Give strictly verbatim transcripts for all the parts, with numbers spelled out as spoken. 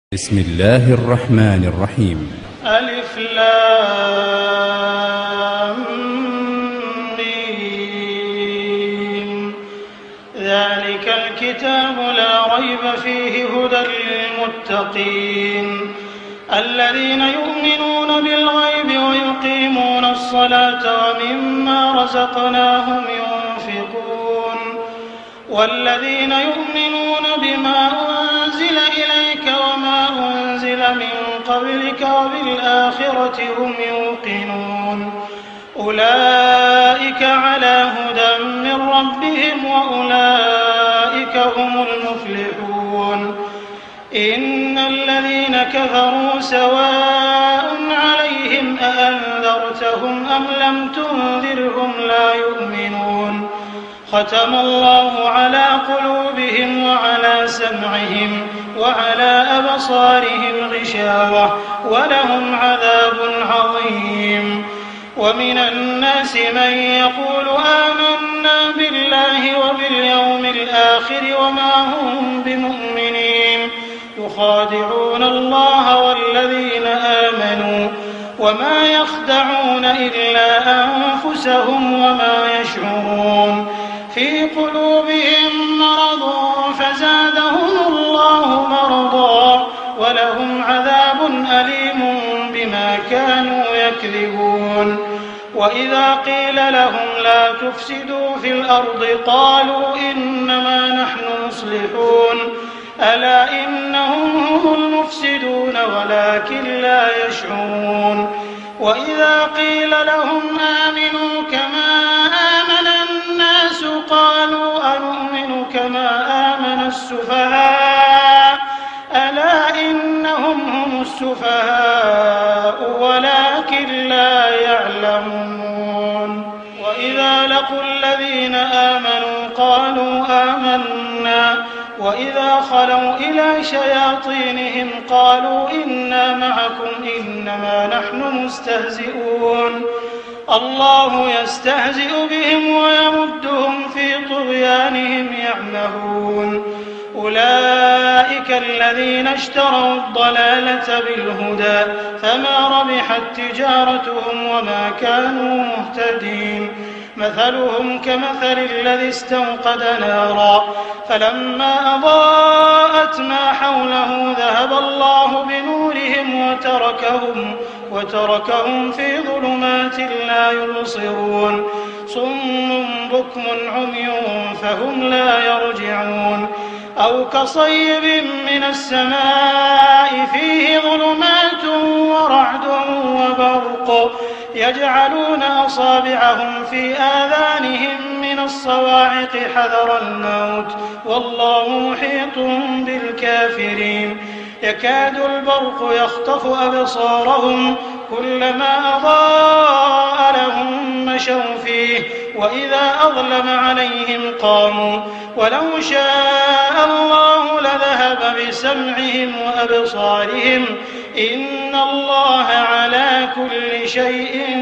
بسم الله الرحمن الرحيم. ألف لام ميم. ذلك الكتاب لا ريب فيه هدى للمتقين الذين يؤمنون بالغيب ويقيمون الصلاة ومما رزقناهم ينفقون والذين يؤمنون بما أنزل إليك وما أنزل من قبلك وبالآخرة هم يوقنون أولئك على هدى من ربهم وأولئك هم المفلحون. إن الذين كفروا سواء عليهم أأنذرتهم أم لم تنذرهم لا يؤمنون. ختم الله على قلوبهم وعلى سمعهم وعلى أبصارهم غشاوة ولهم عذاب عظيم. ومن الناس من يقول آمنا بالله وباليوم الآخر وما هم بمؤمنين يخادعون الله والذين آمنوا وما يخدعون إلا أنفسهم وما يشعرون. في قلوبهم مرض فزادهم الله مرضا ولهم عذاب أليم بما كانوا يكذبون. وإذا قيل لهم لا تفسدوا في الأرض قالوا إنما نحن مصلحون ألا إنهم هم المفسدون ولكن لا يشعرون. وإذا قيل لهم آمنوا كما آمن الناس قالوا أنؤمن كما آمن السفهاء ألا إنهم هم السفهاء ولكن لا يعلمون. وإذا لقوا الذين آمنوا قالوا آمنا وإذا خلوا إلى شياطينهم قالوا إنا معكم إنما نحن مستهزئون. الله يستهزئ بهم ويمدهم في طغيانهم يعمهون. أولئك الذين اشتروا الضلالة بالهدى فما ربحت تجارتهم وما كانوا مهتدين. مثلهم كمثل الذي استوقد نارا فلما أضاءت ما حوله ذهب الله بنورهم وتركهم وتركهم في ظلمات لا يبصرون. صم بكم عمي فهم لا يرجعون. أو كصيب من السماء فيه ظلمات ورعد وبرق يجعلون أصابعهم في آذانهم من الصواعق حذر الموت والله محيط بالكافرين. يكاد البرق يخطف أبصارهم كلما أضاء لهم مشوا فيه وإذا أظلم عليهم قاموا ولو شاء الله لذهب بسمعهم وأبصارهم إن الله على كل شيء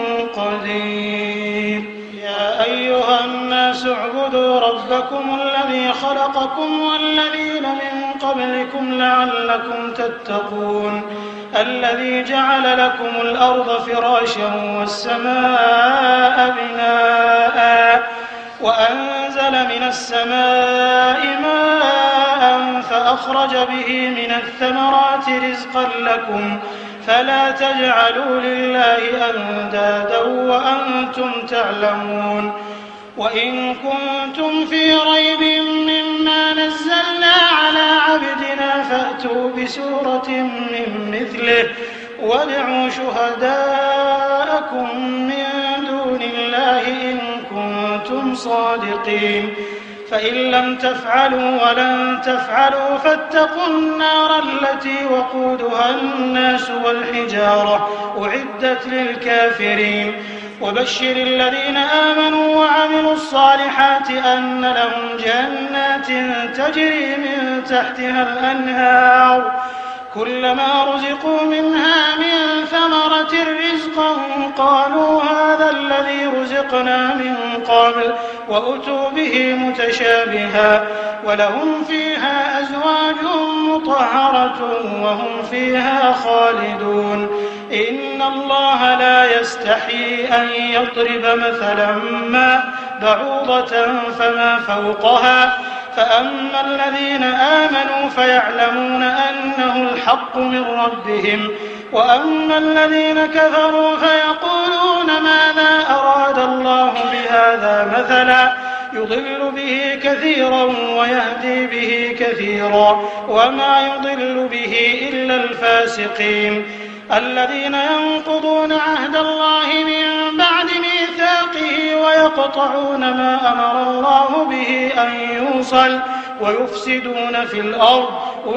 قدير. يا أيها الناس اعبدوا ربكم الذي خلقكم والذين من قبلكم لعلكم تتقون الذي جعل لكم الأرض فراشا والسماء بناء وأنزل من السماء ماء فأخرج به من الثمرات رزقا لكم فلا تجعلوا لله أندادا وأنتم تعلمون. وإن كنتم في ريب مما نزلنا على عبدنا فأتوا بسورة من مثله وادعوا شهداءكم من دون الله إن كنتم صادقين. فإن لم تفعلوا ولن تفعلوا فاتقوا النار التي وقودها الناس والحجارة أعدت للكافرين. وبشر الذين آمنوا وعملوا الصالحات أن لهم جنات تجري من تحتها الأنهار كلما رزقوا منها من ثمرة رزقا قالوا هذا الذي رزقنا من قبل وأتوا به متشابها ولهم فيها أزواج مطهرة وهم فيها خالدون إن الله لا يستحيي أن يضرب مثلا ما بعوضة فما فوقها فأما الذين آمنوا فيعلمون أنه الحق من ربهم وأما الذين كفروا فيقولون ماذا أراد الله بهذا مثلا يضل به كثيرا ويهدي به كثيرا وما يضل به إلا الفاسقين الذين ينقضون عهد الله من بعد ميثاقه ويقطعون ما أمر الله به أن يوصل ويفسدون في الأرض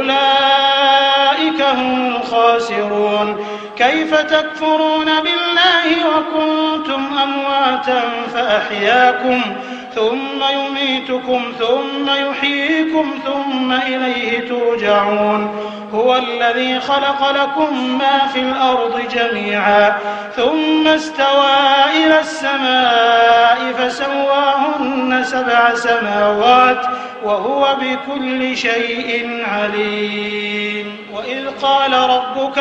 أولئك هم الخاسرون كيف تكفرون بالله وكنتم أمواتا فأحياكم ثم يميتكم ثم يحييكم ثم إليه ترجعون هو الذي خلق لكم ما في الأرض جميعا ثم استوى إلى السماء فسواهن سبع سماوات وهو بكل شيء عليم وإذ قال ربك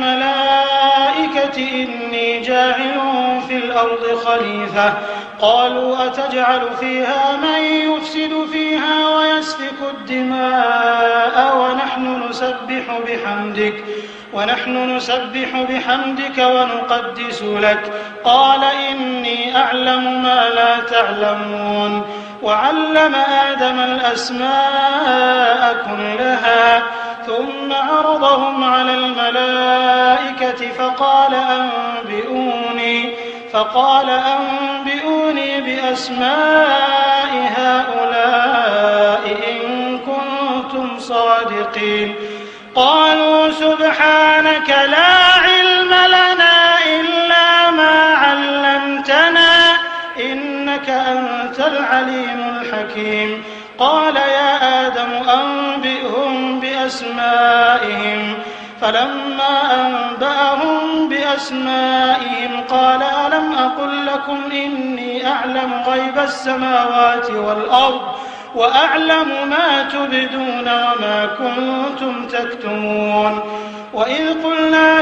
للملائكة إني جاعل في الأرض خليفة قالوا أتجعل فيها من يفسد فيها ويسفك الدماء ونحن نسبح بحمدك ونحن نسبح بحمدك ونقدس لك قال إني أعلم ما لا تعلمون وعلم آدم الأسماء كلها ثم عرضهم على الملائكة فقال أنبئوني فقال أنبئوني بأسماء هؤلاء إن كنتم صادقين قالوا سبحانك لا علم لنا إلا ما علمتنا إنك أنت العليم الحكيم قال يا آدم أنبئهم بأسمائهم فلما أنبأهم بأسمائهم قال ألم أقل لكم إني أعلم غيب السماوات والأرض وأعلم ما تبدون وما كنتم تكتمون وإذ قلنا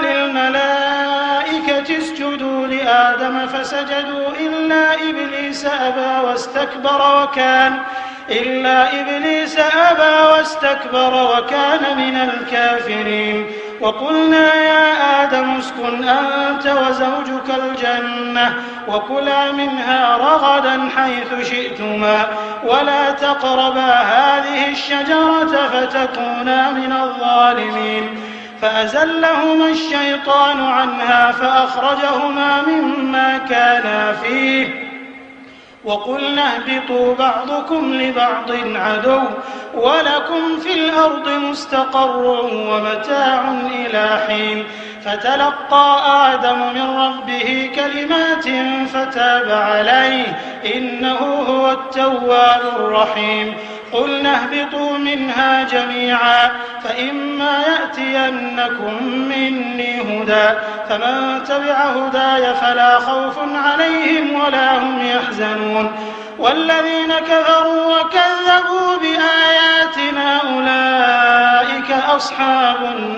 للملائكة اسجدوا لآدم فسجدوا إلا إبليس أبى واستكبر وكان إلا إبليس أبى واستكبر وكان من الكافرين وقلنا يا آدم اسكن أنت وزوجك الجنة وكلا منها رغدا حيث شئتما ولا تقربا هذه الشجرة فتكونا من الظالمين فأزلهما الشيطان عنها فأخرجهما مما كانا فيه وقلنا اهبطوا بعضكم لبعض عدو ولكم في الأرض مستقر ومتاع إلى حين فتلقى آدم من ربه كلمات فتاب عليه إنه هو التواب الرحيم قلنا اهبطوا منها جميعا فإما يأتينكم مني هدى فمن تبع هداي فلا خوف عليهم ولا هم يحزنون والذين كفروا وكذبوا بآياتنا أولئك أصحاب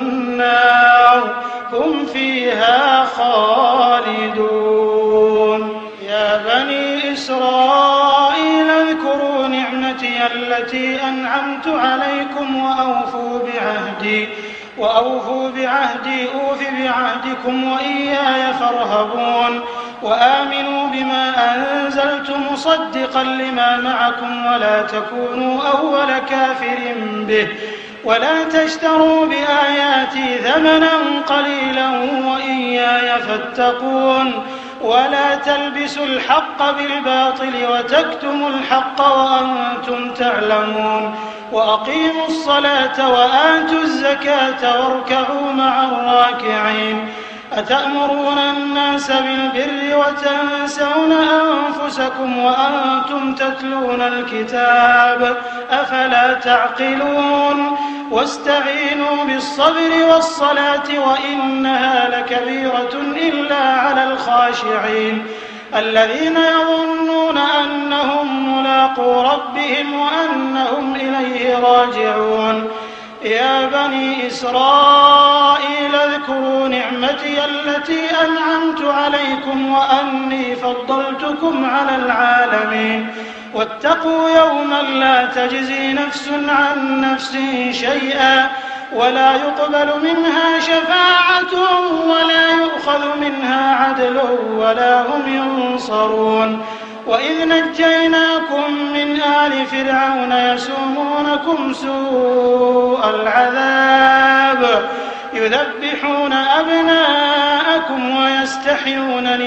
النار هم فيها خالدون يا بني إسرائيل اذكروا نعمتي التي أنعمت عليكم وأوفوا بعهدي وأوفوا بعهدي أوف بعهدكم وإياي فارهبون وآمنوا بما أنزلت مصدقا لما معكم ولا تكونوا أول كافر به ولا تشتروا بآياتي ثمنا قليلا وإياي فاتقون ولا تلبسوا الحق بالباطل وتكتموا الحق وأنتم تعلمون وأقيموا الصلاة وآتوا الزكاة واركعوا مع الراكعين أتأمرون الناس بالبر وتنسون أنفسكم وأنتم تتلون الكتاب أفلا تعقلون واستعينوا بالصبر والصلاة وإنها لكبيرة إلا على الخاشعين الذين يظنون أنهم ملاقو ربهم وأنهم إليه راجعون. يا بني إسرائيل اذكروا نعمتي التي أنعمت عليكم وأني فضلتكم على العالمين واتقوا يوما لا تجزي نفس عن نفس شيئا ولا يقبل منها شفاعة ولا يؤخذ منها عدل ولا هم ينصرون. وإذ نجيناكم من آل فرعون يسومونكم سوء العذاب يذبحون أبناءكم ويستحيون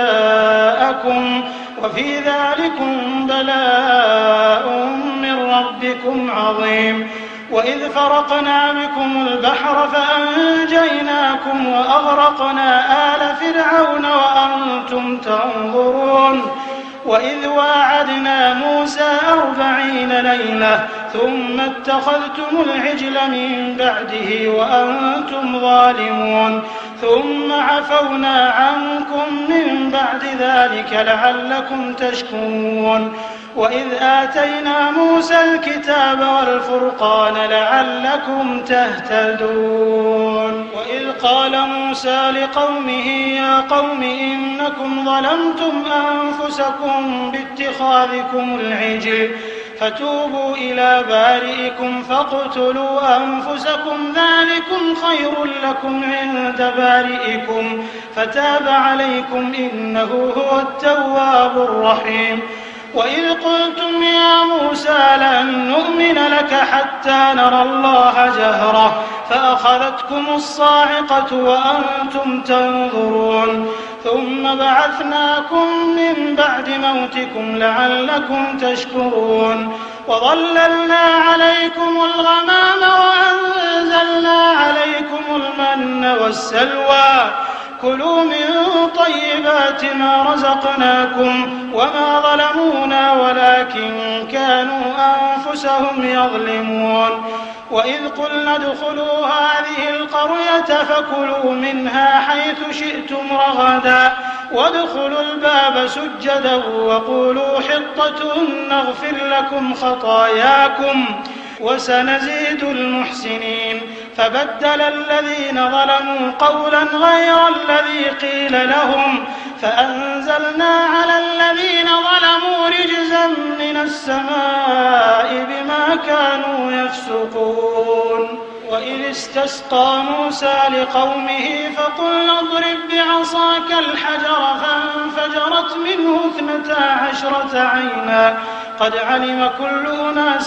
نساءكم وفي ذلكم بلاء من ربكم عظيم. وإذ فرقنا بكم البحر فأنجيناكم وأغرقنا آل فرعون وأنتم تنظرون. وإذ واعدنا موسى أربعين ليلة ثم اتخذتم العجل من بعده وأنتم ظالمون ثم عفونا عنكم من بعد ذلك لعلكم تشكرون. وإذ آتينا موسى الكتاب والفرقان لعلكم تهتدون. وإذ قال موسى لقومه يا قوم إنكم ظلمتم أنفسكم باتخاذكم العجل فتوبوا إلى بارئكم فاقتلوا أنفسكم ذلكم خير لكم عند بارئكم فتاب عليكم إنه هو التواب الرحيم. وإذ قلتم يا موسى لن نؤمن لك حتى نرى الله جهرة فأخذتكم الصاعقة وأنتم تنظرون ثم بعثناكم من بعد موتكم لعلكم تشكرون. وظللنا عليكم الغمام وأنزلنا عليكم المن والسلوى كلوا من طيبات ما رزقناكم وما ظلمونا ولكن كانوا أنفسهم يظلمون. وإذ قلنا ادخلوا هذه القرية فكلوا منها حيث شئتم رغدا وادخلوا الباب سجدا وقولوا حطة نغفر لكم خطاياكم وسنزيد المحسنين. فبدل الذين ظلموا قولا غير الذي قيل لهم فأنزلنا على الذين ظلموا رجزا من السماء بما كانوا يفسقون. وإذ استسقى موسى لقومه فقلنا اضرب بعصاك الحجر فانفجرت منه اثنتا عشرة عينا قد علم كل أناس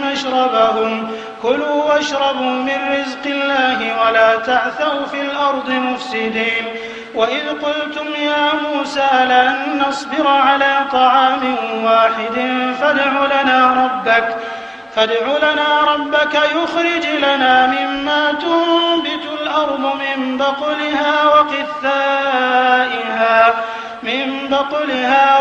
مشربهم كلوا واشربوا من رزق الله ولا تعثوا في الأرض مفسدين. وإذ قلتم يا موسى لن نصبر على طعام واحد فادع لنا ربك فادع لنا ربك يخرج لنا مما تنبت الأرض من بقلها وقثائها من بقلها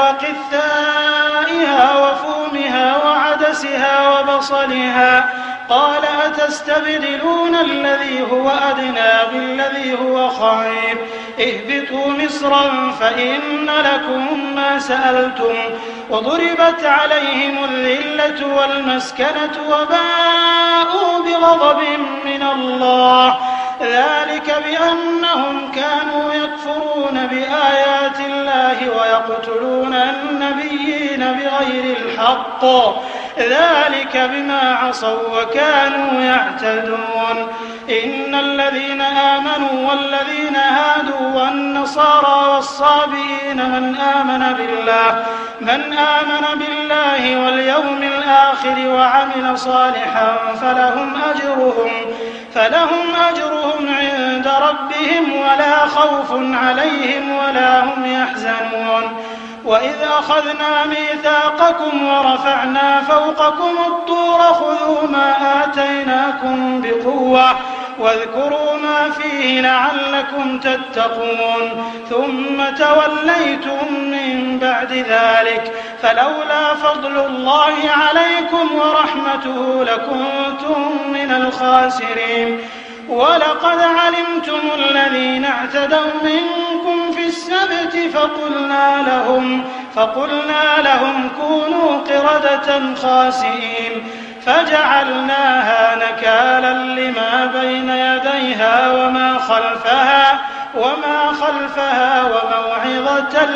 وقثائها وفومها وعدسها وبصلها قال أتستبدلون الذي هو أدنى بالذي هو خير اهبطوا مصرا فإن لكم ما سألتم وضربت عليهم الذلة والمسكنة وباءوا بغضب من الله ذلك بأنهم كانوا يكفرون بآيات الله ويقتلون النبيين بغير الحق ذلك بما عصوا وكانوا يعتدون. إن الذين آمنوا والذين هادوا والنصارى والصابئين من آمن بالله من آمن بالله واليوم الآخر وعمل صالحا فلهم أجرهم فلهم أجرهم عند ربهم ولا خوف عليهم ولا هم يحزنون. وإذ أخذنا ميثاقكم ورفعنا فوقكم الطور خذوا ما آتيناكم بقوة واذكروا ما فيه لعلكم تتقون ثم توليتم من بعد ذلك فلولا فضل الله عليكم ورحمته لكنتم من الخاسرين. ولقد علمتم الذين اعتدوا منكم في السبت فقلنا لهم, فقلنا لهم كونوا قردة خاسئين فجعلناها نكالا لما بين يديها وما خلفها وما خلفها وموعظة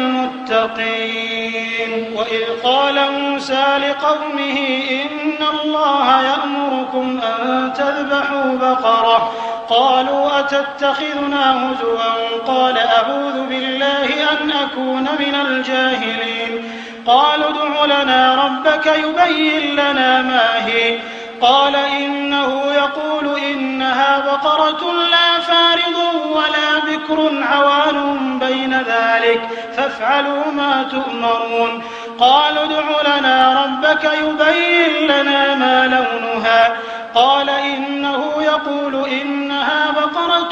للمتقين. وإذ قال موسى لقومه إن الله يأمركم أن تذبحوا بقرة قالوا أتتخذنا هزوا قال أعوذ بالله أن أكون من الجاهلين. قالوا ادع لنا ربك يبين لنا ما هي قال إنه يقول إنها بقرة لا فارض ولا بكر عوان بين ذلك فافعلوا ما تؤمرون. قالوا ادع لنا ربك يبين لنا ما لونها قال إنه يقول إنها بقرة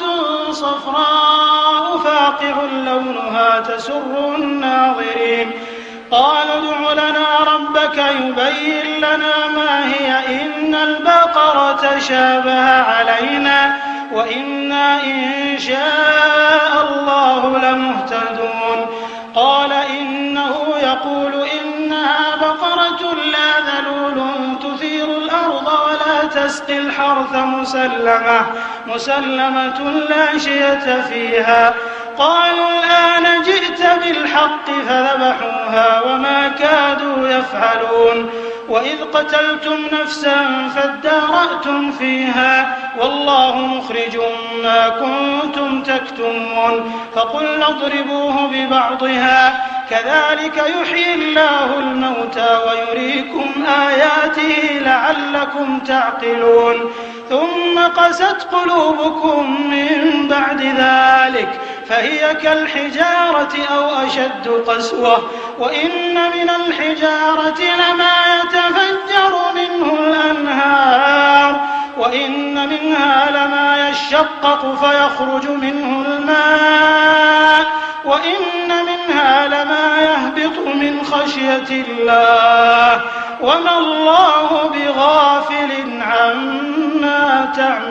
صفراء فاقع لونها تسر الناظرين. قالوا ادع لنا ربك يبين لنا ما هي إن البقرة شابه علينا وإنا إن شاء الله لمهتدون. قال إنه يقول إنها بقرة لا ذلول تثير الأرض ولا تسقي الحرث مسلمة, مسلمة لا شية فيها. قالوا الآن جئت بالحق فذبحوها وما كادوا يفعلون. وإذ قتلتم نفسا فادارأتم فيها والله مخرج ما كنتم تكتمون. فقلنا اضربوه ببعضها كذلك يحيي الله الموتى ويريكم آياته لعلكم تعقلون. ثم قست قلوبكم من بعد ذلك فهي كالحجارة أو أشد قسوة وإن من الحجارة لما يتفجر منه الأنهار وإن منها لما يشقق فيخرج منه الماء وإن منها لما يهبط من خشية الله وما الله بغافل عما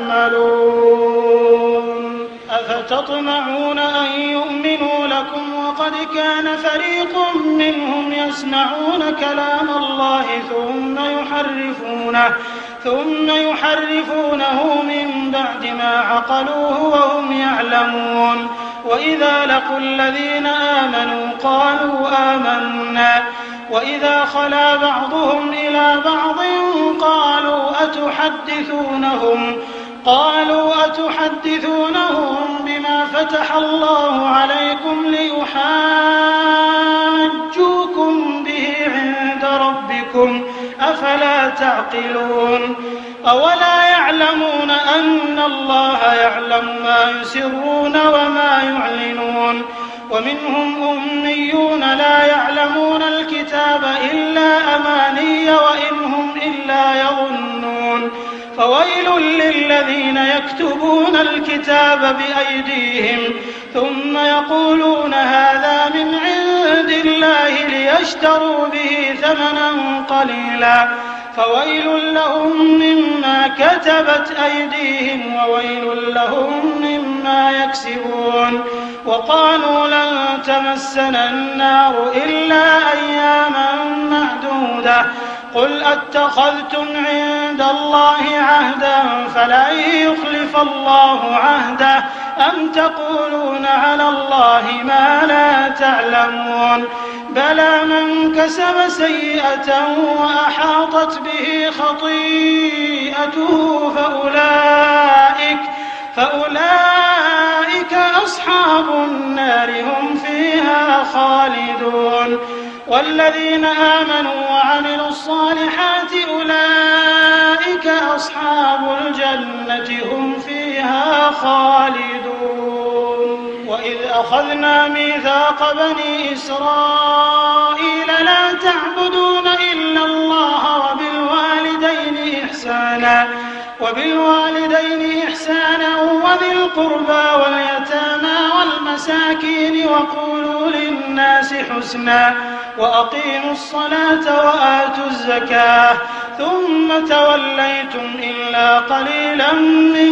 تعملون. أفتطمعون أن يؤمنوا لكم وقد كان فريق منهم يسمعون كلام الله ثم يحرفونه ثم يحرفونه من بعد ما عقلوه وهم يعلمون. وإذا لقوا الذين آمنوا قالوا آمنا وإذا خلا بعضهم إلى بعض قالوا أتحدثونهم قالوا أتحدثونهم بما فتح الله عليكم ليحاجوكم به عند ربكم أفلا تعقلون. أولا يعلمون أن الله يعلم ما يسرون وما يعلنون. ومنهم أميون لا يعلمون الكتاب إلا أماني وإن هم إلا يظنون. فويل للذين يكتبون الكتاب بأيديهم ثم يقولون هذا من عند الله ليشتروا به ثمنا قليلا فويل لهم مما كتبت أيديهم وويل لهم مما يكسبون. وقالوا لن تمسنا النار إلا أياما معدودة قل أتخذتم عند الله عهدا فلن يخلف الله عهده أم تقولون على الله ما لا تعلمون. بلى من كسب سيئة وأحاطت به خطيئته فأولئك, فأولئك أصحاب النار هم فيها خالدون. والذين آمنوا وعملوا الصالحات أولئك أصحاب الجنة هم فيها خالدون. وإذ أخذنا ميثاق بني إسرائيل لا تعبدون إلا الله وبالوالدين إحسانا وبالوالدين إحسانا وذي القربى واليتامى والمساكين وقولوا للناس حسنا وأقيموا الصلاة وآتوا الزكاة ثم توليتم إلا قليلا منكم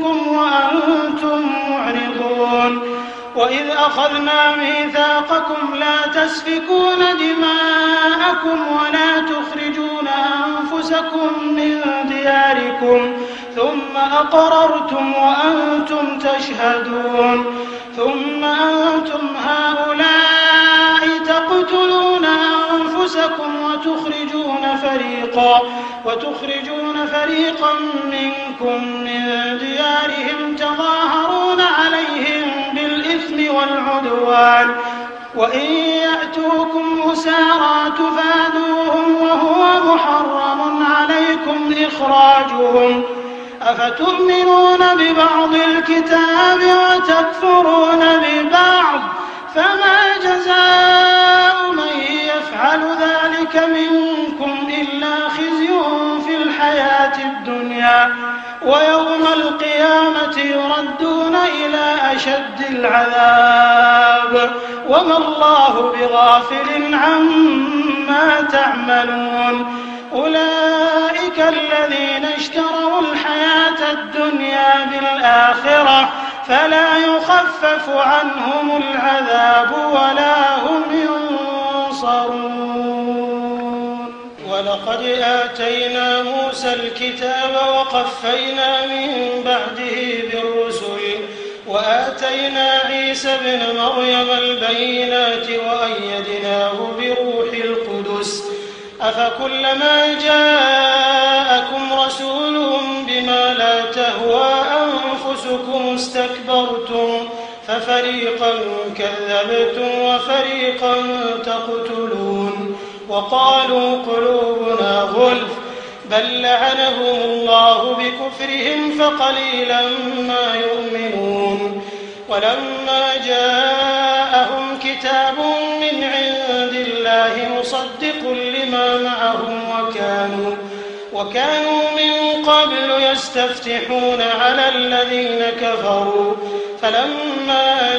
منكم وأنتم معرضون وإذ أخذنا ميثاقكم لا تسفكون دماءكم ولا تخرجون أنفسكم من دياركم ثم أقررتم وأنتم تشهدون ثم أنتم هؤلاء تقتلون أنفسكم وتخرجون فريقا وتخرجون فريقا منكم من ديارهم تظاهرون عليهم بالإثم والعدوان وإن يأتوكم أسارى تفادوهم وهو محرم عليكم إخراجهم أفتؤمنون ببعض الكتاب وتكفرون ببعض فما جزاء من يفعل ذلك منكم إلا خزي في الحياة الدنيا ويوم القيامة يردون إلى أشد العذاب وما الله بغافل عما تعملون أولئك الذين اشتروا الحياة الدنيا بالآخرة فلا يخفف عنهم العذاب ولا هم ينصرون ولقد آتينا موسى الكتاب وقفينا من بعده بالرسل وآتينا عيسى ابن مريم البينات وأيدناه بروح القدس أفكلما جاءكم رسول بما لا تهوى أنفسكم استكبرتم ففريقا كذبتم وفريقا تقتلون وقالوا قلوبنا غلف بل لعنهم الله بكفرهم فقليلا ما يؤمنون ولما جاءهم كتاب من عند الله مصدق لما معهم وكانوا وكانوا من قبل يستفتحون على الذين كفروا فلما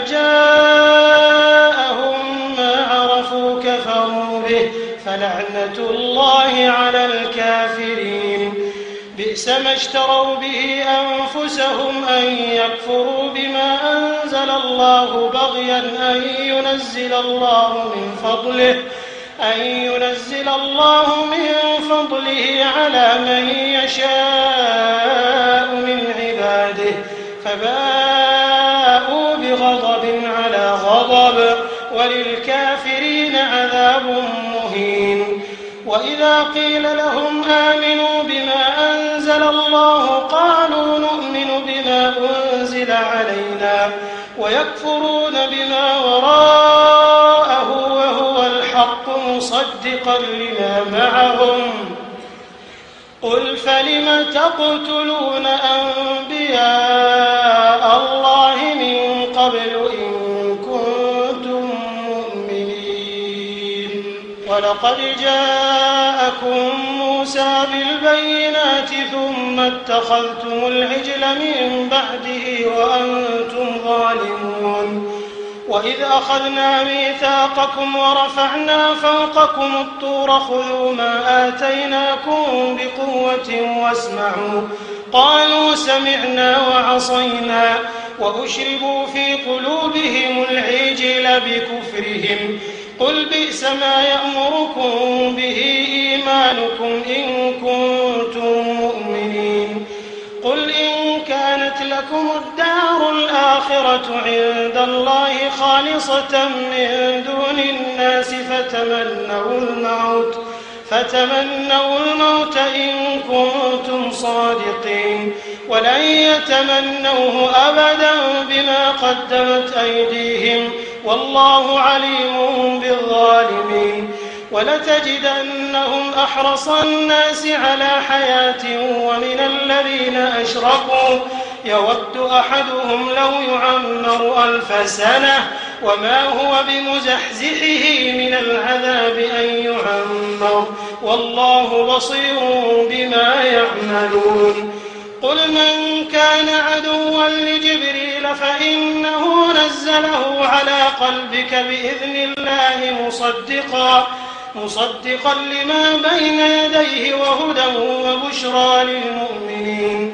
جاءهم ما عرفوا كفروا به فلعنة الله على الكافرين بئس ما اشتروا به أنفسهم أن يكفروا بما أنزل الله بغيا أن ينزل الله من فضله أن ينزل الله من فضله على من يشاء من عباده فباءوا بغضب على غضب وللكافرين عذاب مهين وإذا قيل لهم آمنوا بما أنزل الله قالوا نؤمن بما أنزل علينا ويكفرون بما وراءه وهو الحق مصدقا لما معهم قل فلم تقتلون أنبياء الله من قبل إن كنتم مؤمنين ولقد جاءكم موسى بالبينات ثم اتخذتم العجل من بعده وأنتم ظالمون وإذ أخذنا ميثاقكم ورفعنا فوقكم الطور خذوا ما آتيناكم بقوة واسمعوا قالوا سمعنا وعصينا وأشربوا في قلوبهم العجل بكفرهم قل بئس ما يأمركم به إيمانكم إن كنتم مؤمنين قل إن كانت لكم الدار الآخرة عند الله خالصة من دون الناس فتمنوا الموت فتمنوا الموت إن كنتم صادقين ولن يتمنوه أبدا بما قدمت أيديهم والله عليم بالظالمين ولتجدنهم أحرص الناس على حياة ومن الذين أشركوا يود أحدهم لو يعمر ألف سنة وما هو بمزحزحه من العذاب أن يعمر والله بصير بما يعملون قل من كان عدوا لجبريل فإنه نزله على قلبك بإذن الله مصدقا مصدقا لما بين يديه وهدى وبشرى للمؤمنين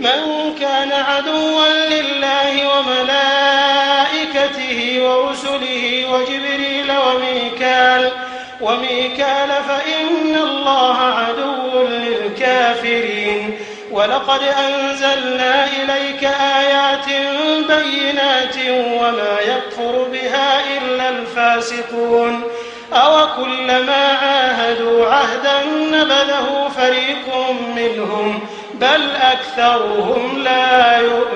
من كان عدوا لله وملائكته ورسله وجبريل وميكال وميكال فإن الله عدو للكافرين ولقد أنزلنا إليك آيات بينات وما يكفر بها إلا الفاسقون أوكلما عاهدوا عهدا نبذه فريق منهم بل أكثرهم لا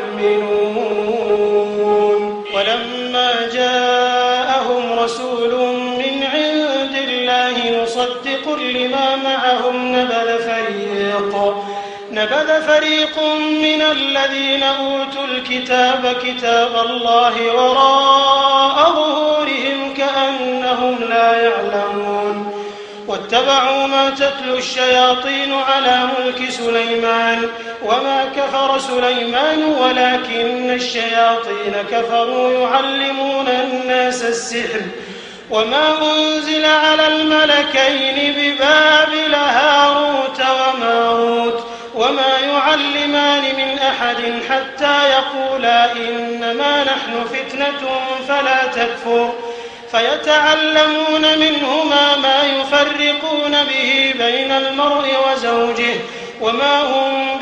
يؤمنون ولما جاءهم رسول من عند الله مصدق لما معهم نبذ فريق نبذ فريق من الذين أوتوا الكتاب كتاب الله وراء ظهورهم كأنهم لا يعلمون واتبعوا ما تتلو الشياطين على ملك سليمان وما كفر سليمان ولكن الشياطين كفروا يعلمون الناس السحر وما أنزل على الملكين ببابل هاروت وماروت وما يعلمان من أحد حتى يقولا إنما نحن فتنة فلا تكفر فيتعلمون منهما ما يفرقون به بين المرء وزوجه وما هم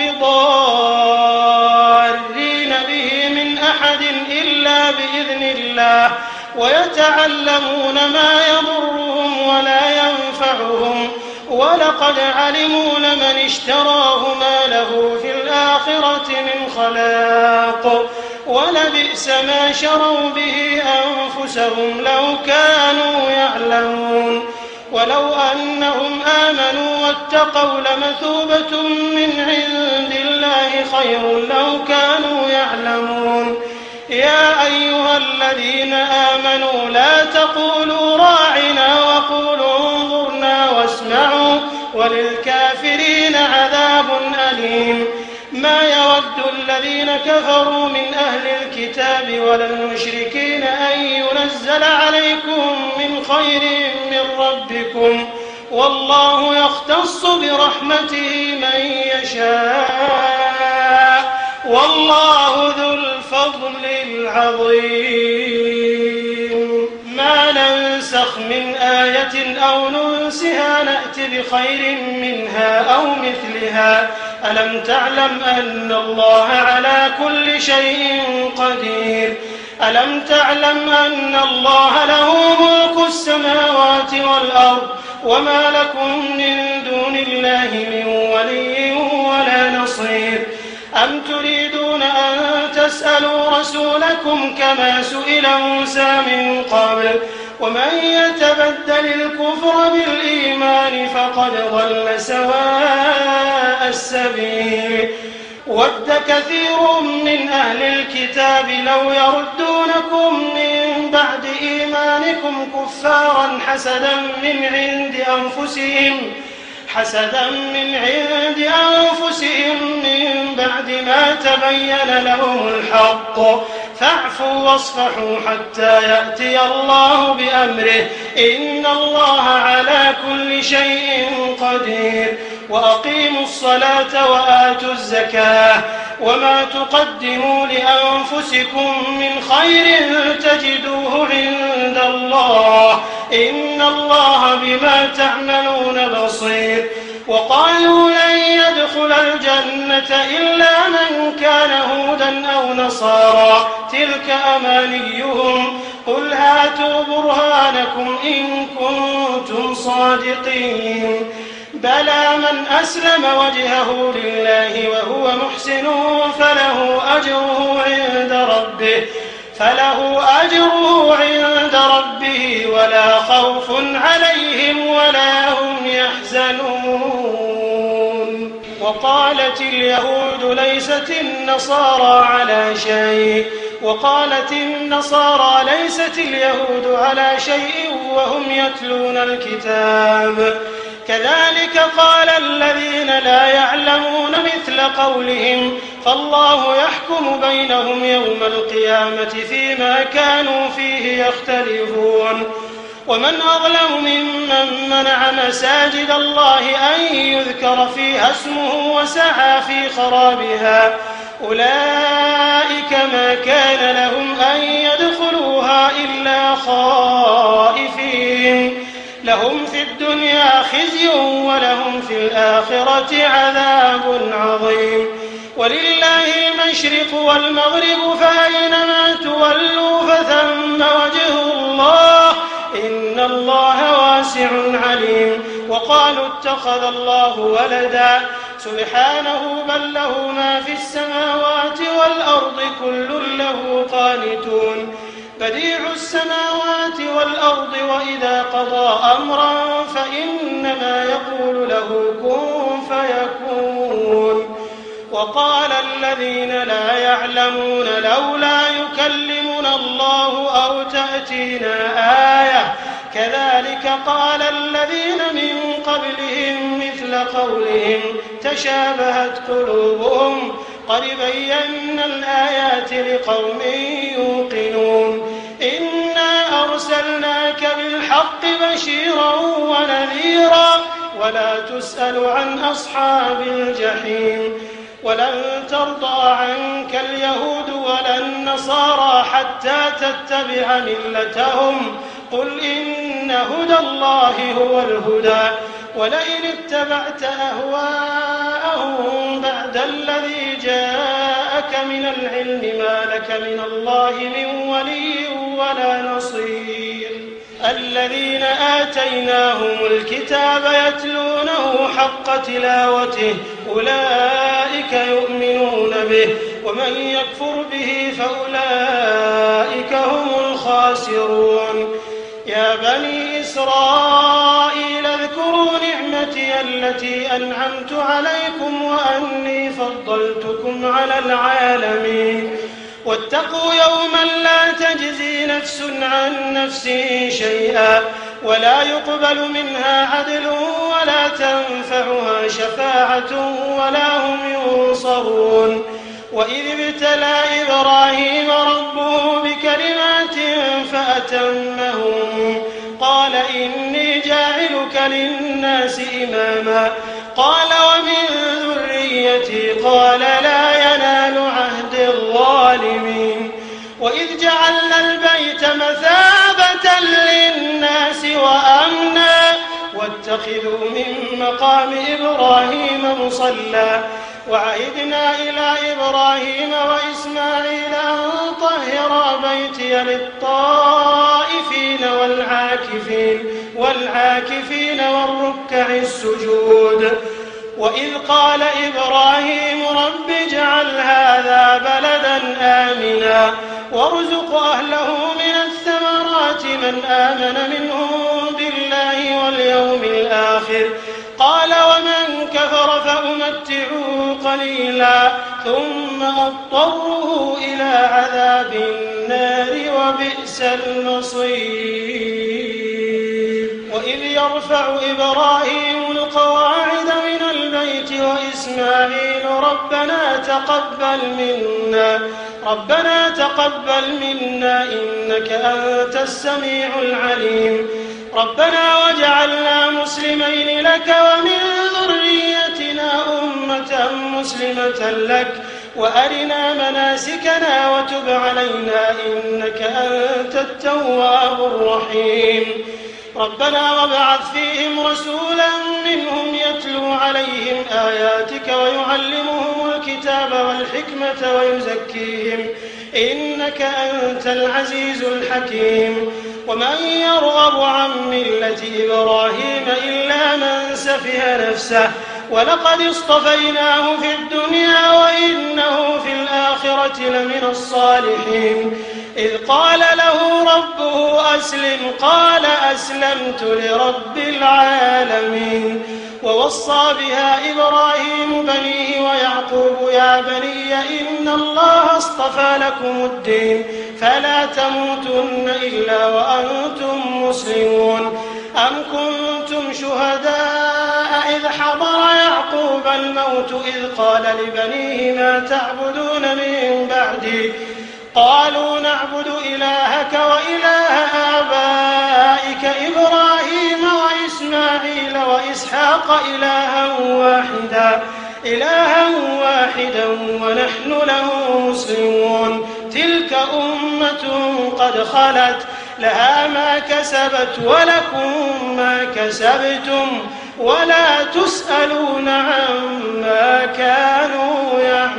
بضارين به من أحد إلا بإذن الله ويتعلمون ما يضرهم ولا ينفعهم ولقد علموا لمن اشتراه ما له في الآخرة من خلاق ولبئس ما شروا به أنفسهم لو كانوا يعلمون ولو أنهم آمنوا واتقوا لمثوبة من عند الله خير لو كانوا يعلمون يا أيها الذين آمنوا لا تقولوا راعنا وقولوا انظرنا واسمعوا وللكافرين عذاب أليم ما يود الذين كفروا من أهل الكتاب ولا المشركين أن ينزل عليكم من خير من ربكم والله يختص برحمته من يشاء والله ذو الفضل العظيم ما ننسخ من آية أو ننسها نأت بخير منها أو مثلها ألم تعلم أن الله على كل شيء قدير ألم تعلم أن الله له ملك السماوات والأرض وما لكم من دون الله من ولي ولا نصير أم تريدون أن تسألوا رسولكم كما سئل موسى من قبل ومن يتبدل الكفر بالإيمان فقد ضل سواء السبيل ود كثير من أهل الكتاب لو يردونكم من بعد إيمانكم كفارا حسدا من عند أنفسهم حسدا من عند أنفسهم من بعد ما تبين لهم الحق فاعفوا واصفحوا حتى يأتي الله بأمره إن الله على كل شيء قدير وأقيموا الصلاة وآتوا الزكاة وما تقدموا لأنفسكم من خير تجدوه عند الله إن الله بما تعملون بصير وقالوا لن يدخل الجنة إلا من كان هودا أو نصارى تلك أمانيهم قل هاتوا برهانكم إن كنتم صادقين بلى من أسلم وجهه لله وهو محسن فله أجره عند ربه فله أجره عند ربه ولا خوف عليهم ولا هم يحزنون وقالت اليهود ليست النصارى على شيء وقالت النصارى ليست اليهود على شيء وهم يتلون الكتاب كذلك قال الذين لا يعلمون مثل قولهم فالله يحكم بينهم يوم القيامة فيما كانوا فيه يختلفون ومن أظلم ممن منع مساجد الله أن يذكر فيها اسمه وسعى في خرابها أولئك ما كان لهم أن يدخلوها إلا خائفين لهم في الدنيا خزي ولهم في الآخرة عذاب عظيم ولله المشرق والمغرب فأينما تولوا فثم وجه الله إن الله واسع عليم وقالوا اتخذ الله ولدا سبحانه بل له ما في السماوات والأرض كل له قانتون بديع السماوات والأرض وإذا قضى أمرا فإنما يقول له كن فيكون وقال الذين لا يعلمون لولا يكلمنا الله أو تأتينا آية كذلك قال الذين من قبلهم مثل قولهم تشابهت قلوبهم قد بينا الآيات لقوم يوقنون إنا أرسلناك بالحق بشيرا ونذيرا ولا تسأل عن أصحاب الجحيم ولن ترضى عنك اليهود ولا النصارى حتى تتبع ملتهم قل إن هدى الله هو الهدى ولئن اتبعت أهواءهم بعد الذي جاءك من العلم ما لك من الله من ولي ولا نصير الذين آتيناهم الكتاب يتلونه حق تلاوته أولئك يؤمنون به ومن يكفر به فأولئك هم الخاسرون يا بني إسرائيل اذكروا نعمتي التي أنعمت عليكم وأني فضلتكم على العالمين واتقوا يوما لا تجزي نفس عن نفس شيئا ولا يقبل منها عدل ولا تنفعها شفاعة ولا هم ينصرون وإذ ابتلى إبراهيم ربه بكلمات فأتمهم قال إني جاعلك للناس إماما قال ومن ذريتي قال لا ينال عهد الظالمين وإذ جعلنا البيت مثابة للناس وأمنا واتخذوا من مقام إبراهيم مصلى وعهدنا إلى إبراهيم وإسماعيل أن طهرا بيتي للطائفين والعاكفين والعاكفين والركع السجود وإذ قال إبراهيم رب اجعل هذا بلدا آمنا وارزق أهله من الثمرات من آمن منهم بالله واليوم الآخر قال ومن كفر فأمتعه قليلا ثم أضطره إلى عذاب النار وبئس المصير وإذ يرفع إبراهيم القواعد من البيت وإسماعيل ربنا تقبل منا ربنا تقبل منا إنك أنت السميع العليم ربنا واجعلنا مسلمين لك ومن ذريتنا أمة مسلمة لك وأرنا مناسكنا وتب علينا إنك أنت التواب الرحيم ربنا وابعث فيهم رسولا منهم يتلو عليهم آياتك ويعلمهم الكتاب والحكمة ويزكيهم إنك أنت العزيز الحكيم ومن يرغب عن ملة إبراهيم إلا من سفه نفسه ولقد اصطفيناه في الدنيا وإنه في الآخرة لمن الصالحين إذ قال له ربه أسلم قال أسلمت لرب العالمين ووصى بها إبراهيم بنيه ويعقوب يا بني إن الله اصطفى لكم الدين فلا تموتن إلا وأنتم مسلمون أم كنتم شهداء إذ حضر يعقوب الموت إذ قال لبنيه ما تعبدون من بعدي قالوا نعبد إلهك وإله آبائك إبراهيم وإسماعيل وإسحاق إلها واحدا إلها واحدا ونحن له مسلمون تلك أمة قد خلت لها ما كسبت ولكم ما كسبتم ولا تسألون عما كانوا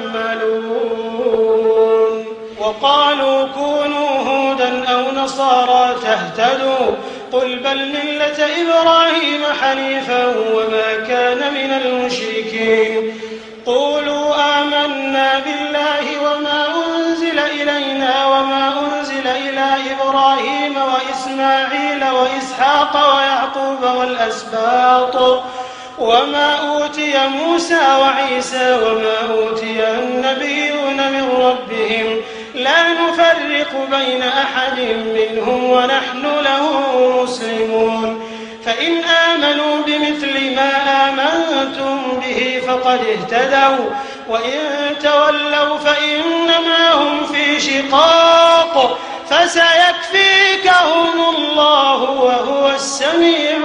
يعملون. وقالوا كونوا هودا أو نصارى تهتدوا قل بل ملة إبراهيم حنيفا وما كان من المشركين. قولوا آمنا بالله وما أنزل إلينا وما أنزل إلى إبراهيم وإسماعيل وإسحاق ويعقوب والأسباط وما أوتي موسى وعيسى وما أوتي النبيون من ربهم لا نفرق بين أحد منهم ونحن له مسلمون. فإن آمنوا بمثل ما آمنتم به فقد اهتدوا وإن تولوا فإنما هم في شقاق فسيكفيكهم الله وهو السميع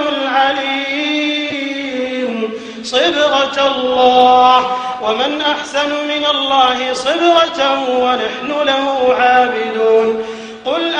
العليم. صبغة الله ومن أحسن من الله صبغة ونحن له عابدون. قل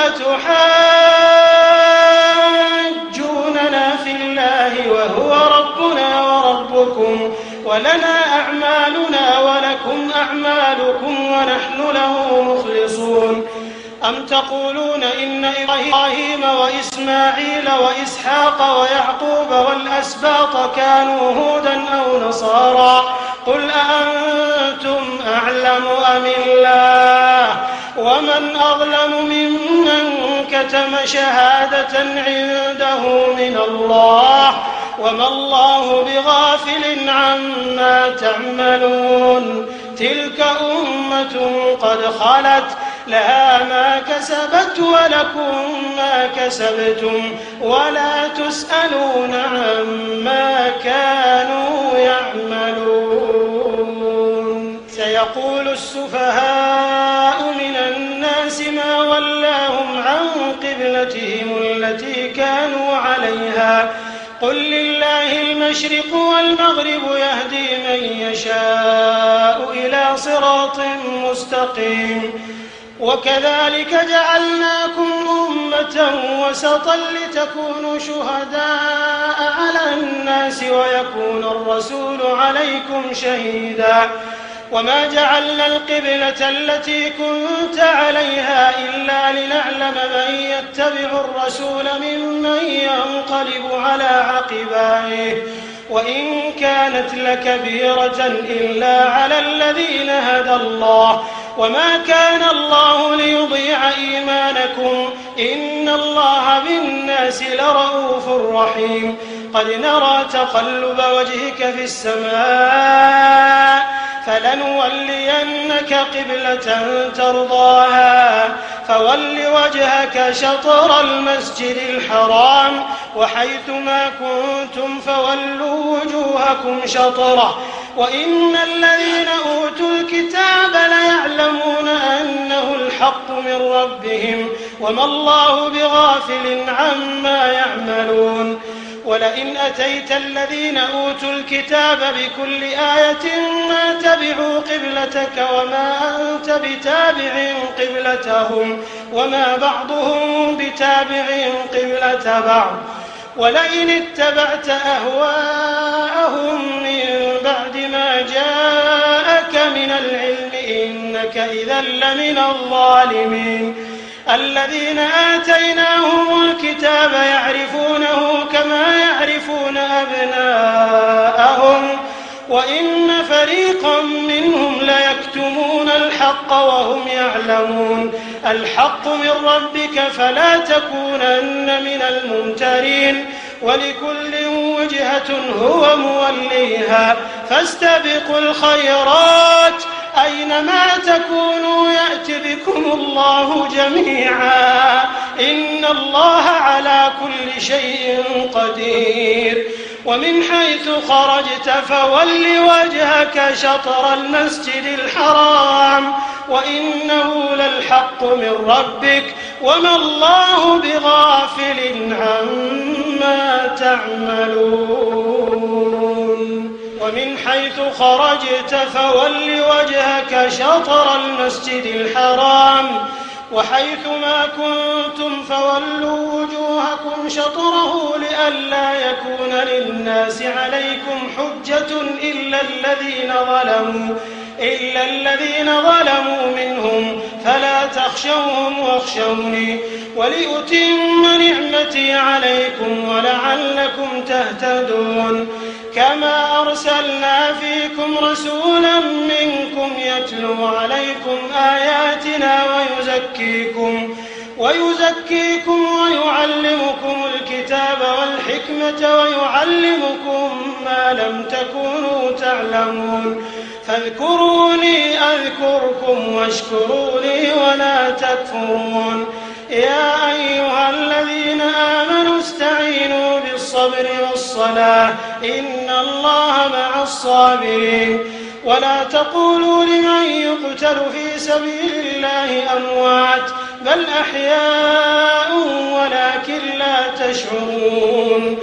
أتحاجوننا في الله وهو ربنا وربكم ولنا أعمالنا ولكم أعمالكم ونحن له مخلصون. أم تقولون إن إبراهيم وإسماعيل وإسحاق ويعقوب والأسباط كانوا هودا أو نصارى قل أأنتم أعلم أم الله ومن أظلم ممن كتم شهادة عنده من الله وما الله بغافل عما تعملون. تلك أمة قد خلت لها ما كسبت ولكم ما كسبتم ولا تسألون عما كانوا يعملون. سيقول السفهاء من الناس ما ولاهم عن قبلتهم التي كانوا عليها قل لله المشرق والمغرب يهدي من يشاء إلى صراط مستقيم. وكذلك جعلناكم أمة وسطا لتكونوا شهداء على الناس ويكون الرسول عليكم شهيدا. وما جعلنا القبلة التي كنت عليها إلا لنعلم من يتبع الرسول ممن ينقلب على عقبيه وإن كانت لكبيرة إلا على الذين هدى الله وما كان الله ليضيع إيمانكم إن الله بالناس لرؤوف رحيم. قد نرى تقلب وجهك في السماء فلنولينك قبلة ترضاها فول وجهك شطر المسجد الحرام وحيث ما كنتم فولوا وجوهكم شطره وإن الذين أوتوا الكتاب ليعلمون أنه الحق من ربهم وما الله بغافل عما يعملون. ولئن أتيت الذين أوتوا الكتاب بكل آية ما تبعوا قبلتك وما أنت بتابع قبلتهم وما بعضهم بتابع قبلة بعض. ولئن اتبعت أهواءهم من بعد ما جاءك من العلم إنك إذا لمن الظالمين. الذين آتيناهم الكتاب يعرفونه كما يعرفون أبناءهم وإن فريقا منهم ليكتمون الحق وهم يعلمون. الحق من ربك فلا تكونن من الممترين ولكل وجهة هو موليها فاستبقوا الخيرات أينما تكونوا يأت بكم الله جميعا إن الله على كل شيء قدير. ومن حيث خرجت فول وجهك شطر المسجد الحرام وإنه للحق من ربك وما الله بغافل عما تعملون. ومن حيث خرجت فول وجهك شطر المسجد الحرام وحيث ما كنتم فولوا وجوهكم شطره لئلا يكون للناس عليكم حجة إلا الذين ظلموا إلا الذين ظلموا منهم فلا تخشوهم واخشوني ولأتم نعمتي عليكم ولعلكم تهتدون كما أرسلنا فيكم رسولا منكم يتلو عليكم آياتنا ويزكيكم ويزكيكم ويعلمكم الكتاب والحكمة ويعلمكم ما لم تكونوا تعلمون فاذكروني أذكركم واشكروا لي ولا تكفرون يا أيها الذين آمنوا استعينوا بالصبر والصلاة إن الله مع الصابرين ولا تقولوا لمن يقتل في سبيل الله أموات بل أحياء ولكن لا تشعرون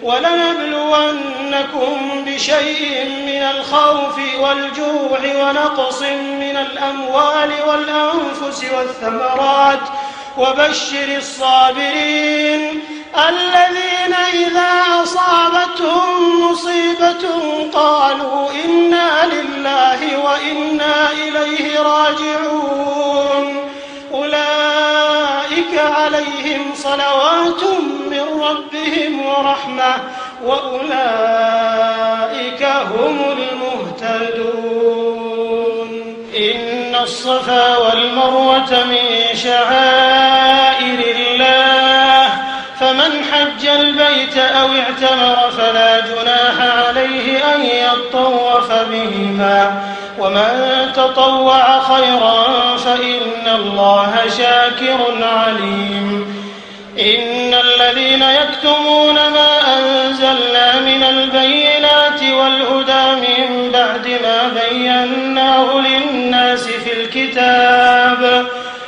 ولنبلونكم بشيء من الخوف والجوع ونقص من الأموال والأنفس والثمرات وبشر الصابرين الذين إذا أصابتهم مصيبة قالوا إنا لله وإنا إليه راجعون أولئك عليهم صلوات من ربهم ورحمة وأولئك هم المهتدون إن الصفا والمروة من شعائر الله فمن حج البيت أو اعتمر فلا جناح عليه أن يطوف بهما ومن تطوع خيرا فإن الله شاكر عليم إن الذين يكتمون ما أنزلنا من البينات والهدى من بعد ما بيناه للناس في الكتاب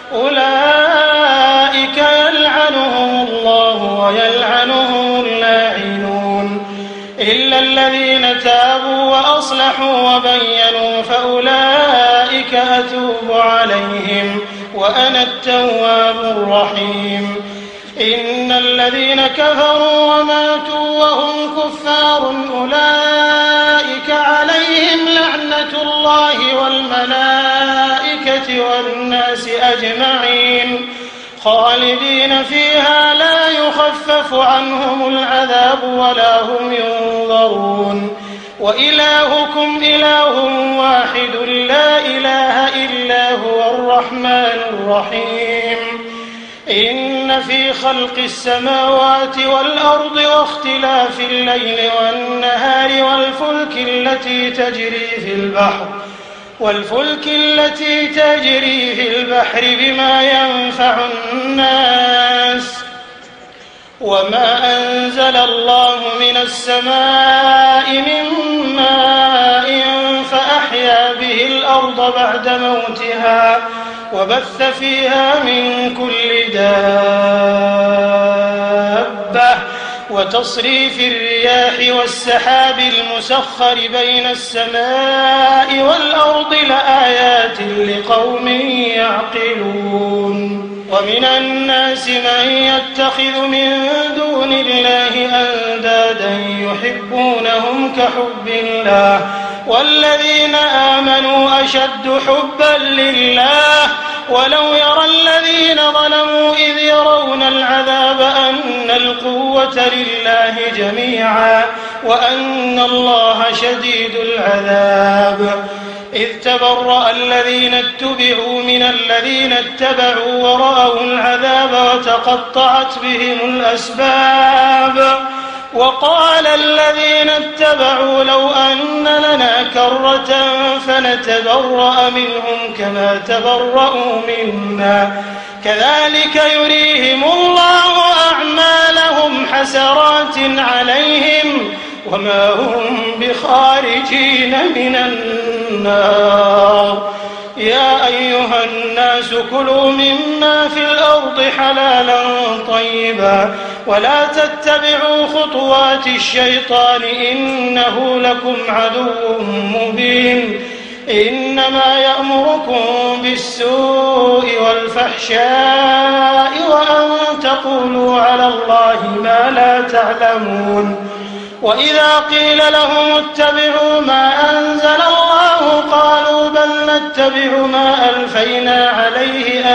أولئك يلعنهم الله ويلعنهم اللاعنون إلا الذين تابوا وأصلحوا وبينوا فأولئك أتوب عليهم وأنا التواب الرحيم إن الذين كفروا وماتوا وهم كفار أولئك عليهم لعنة الله والملائكة والناس أجمعين خالدين فيها لا يخفف عنهم العذاب ولا هم ينظرون وإلهكم إله واحد لا إله إلا هو الرحمن الرحيم إن في خلق السماوات والأرض واختلاف الليل والنهار والفلك التي تجري في البحر والفلك التي تجري في البحر بما ينفع الناس وما أنزل الله من السماء من ماء فأحيا به الأرض بعد موتها وبث فيها من كل دابة وتصريف الرياح والسحاب المسخر بين السماء والأرض لآيات لقوم يعقلون ومن الناس من يتخذ من دون الله أندادا يحبونهم كحب الله والذين آمنوا أشد حبا لله ولو يرى الذين ظلموا إذ يرون العذاب أن القوة لله جميعا وأن الله شديد العذاب إذ تبرأ الذين اتبعوا من الذين اتبعوا ورأوا العذاب وتقطعت بهم الأسباب وقال الذين اتبعوا لو أن لنا كرة فنتبرأ منهم كما تبرأوا منا كذلك يريهم الله أعمالهم حسرات عليهم وما هم بخارجين من النار يا أيها الناس كلوا مما في الأرض حلالا طيبا ولا تتبعوا خطوات الشيطان إنه لكم عدو مبين إنما يأمركم بالسوء والفحشاء وأن تقولوا على الله ما لا تعلمون وإذا قيل لهم اتبعوا ما أنزل الله قالوا بل نتبع ما ألفينا عليه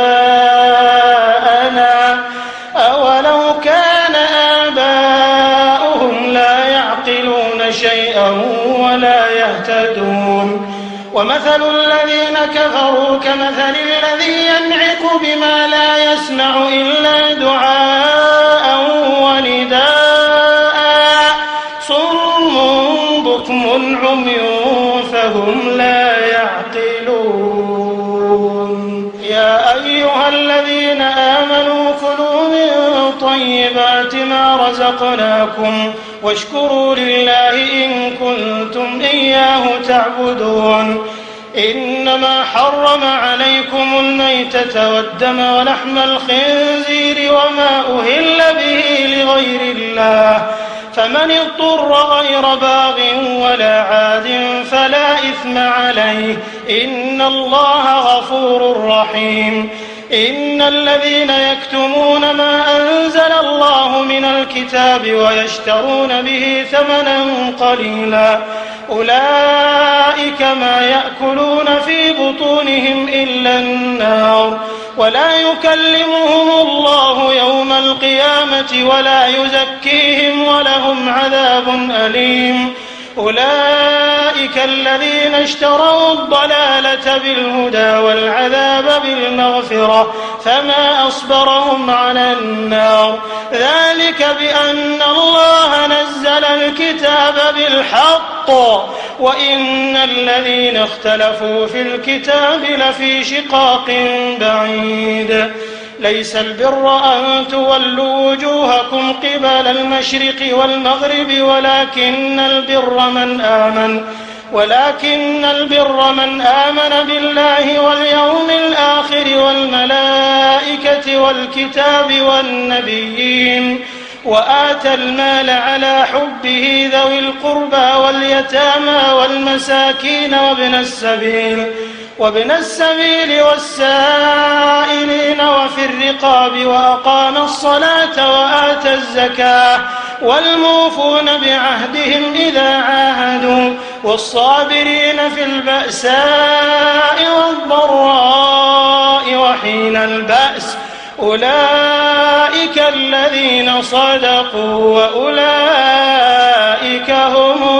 آباءنا أولو كان آباؤهم لا يعقلون شيئا ولا يهتدون ومثل الذين كفروا كمثل الذي ينعق بما لا يسمع إلا دعاء ونداء صم بكم عمي فهم لا يعقلون يا أيها الذين آمنوا كلوا من طيبات ما رزقناكم واشكروا لله إن كنتم إياه تعبدون إنما حرم عليكم الميتة والدم ولحم الخنزير وما أهل به لغير الله فمن اضطر غير باغ ولا عاد فلا إثم عليه إن الله غفور رحيم إن الذين يكتمون ما أنزل الله من الكتاب ويشترون به ثمنا قليلا أولئك ما يأكلون في بطونهم إلا النار ولا يكلمهم الله يوم القيامة ولا يزكيهم ولهم عذاب أليم أولئك الذين اشتروا الضلالة بالهدى والعذاب بالمغفرة فما أصبرهم على النار ذلك بأن الله نزل الكتاب بالحق وإن الذين اختلفوا في الكتاب لفي شقاق بعيد ليس البر أن تولوا وجوهكم قبل المشرق والمغرب ولكن البر من آمن ولكن البر من آمن بالله واليوم الآخر والملائكة والكتاب والنبيين وآتى المال على حبه ذوي القربى واليتامى والمساكين وابن السبيل وابن السبيل والسائلين وفي الرقاب وأقام الصلاة وآتى الزكاة والموفون بعهدهم إذا عاهدوا والصابرين في البأساء والضراء وحين البأس أولئك الذين صدقوا وأولئك هم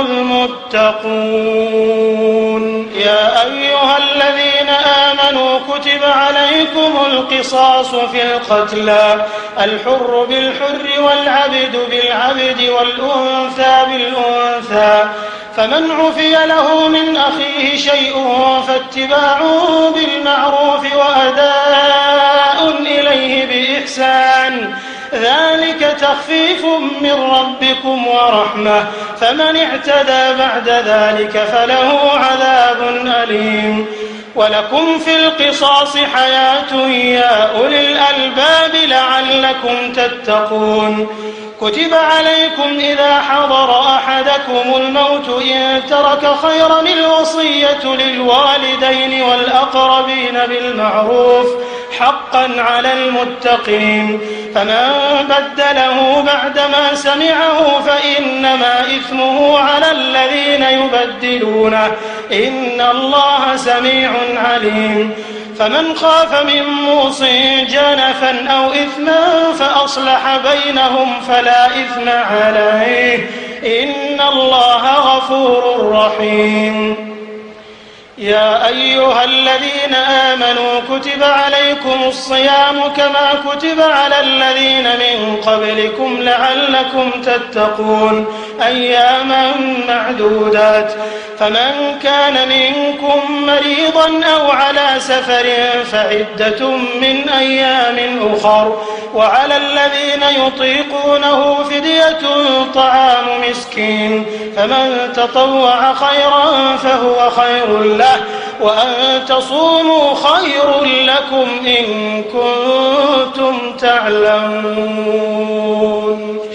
المتقون يا أيها الذين آمنوا كتب عليكم القصاص في القتلى الحر بالحر والعبد بالعبد والأنثى بالأنثى فمن عفي له من أخيه شيء فاتباع بالمعروف وأداء إليه بإحسان ذلك تخفيف من ربكم ورحمة فمن اعتدى بعد ذلك فله عذاب أليم ولكم في القصاص حياة يا أولي الألباب لعلكم تتقون كتب عليكم إذا حضر أحدكم الموت إن ترك خيرا الوصية للوالدين والأقربين بالمعروف حقا على المتقين فمن بدله بعدما سمعه فإنما إثمه على الذين يبدلونه إن الله سميع عليم فمن خاف من موص جنفا أو إثما فأصلح بينهم فلا إثم عليه إن الله غفور رحيم يا أيها الذين آمنوا كتب عليكم الصيام كما كتب على الذين من قبلكم لعلكم تتقون أياما معدودات فمن كان منكم مريضا أو على سفر فعدة من أيام أخر وعلى الذين يطيقونه فدية طعام مسكين فمن تطوع خيرا فهو خير له وأن تصوموا خير لكم إن كنتم تعلمون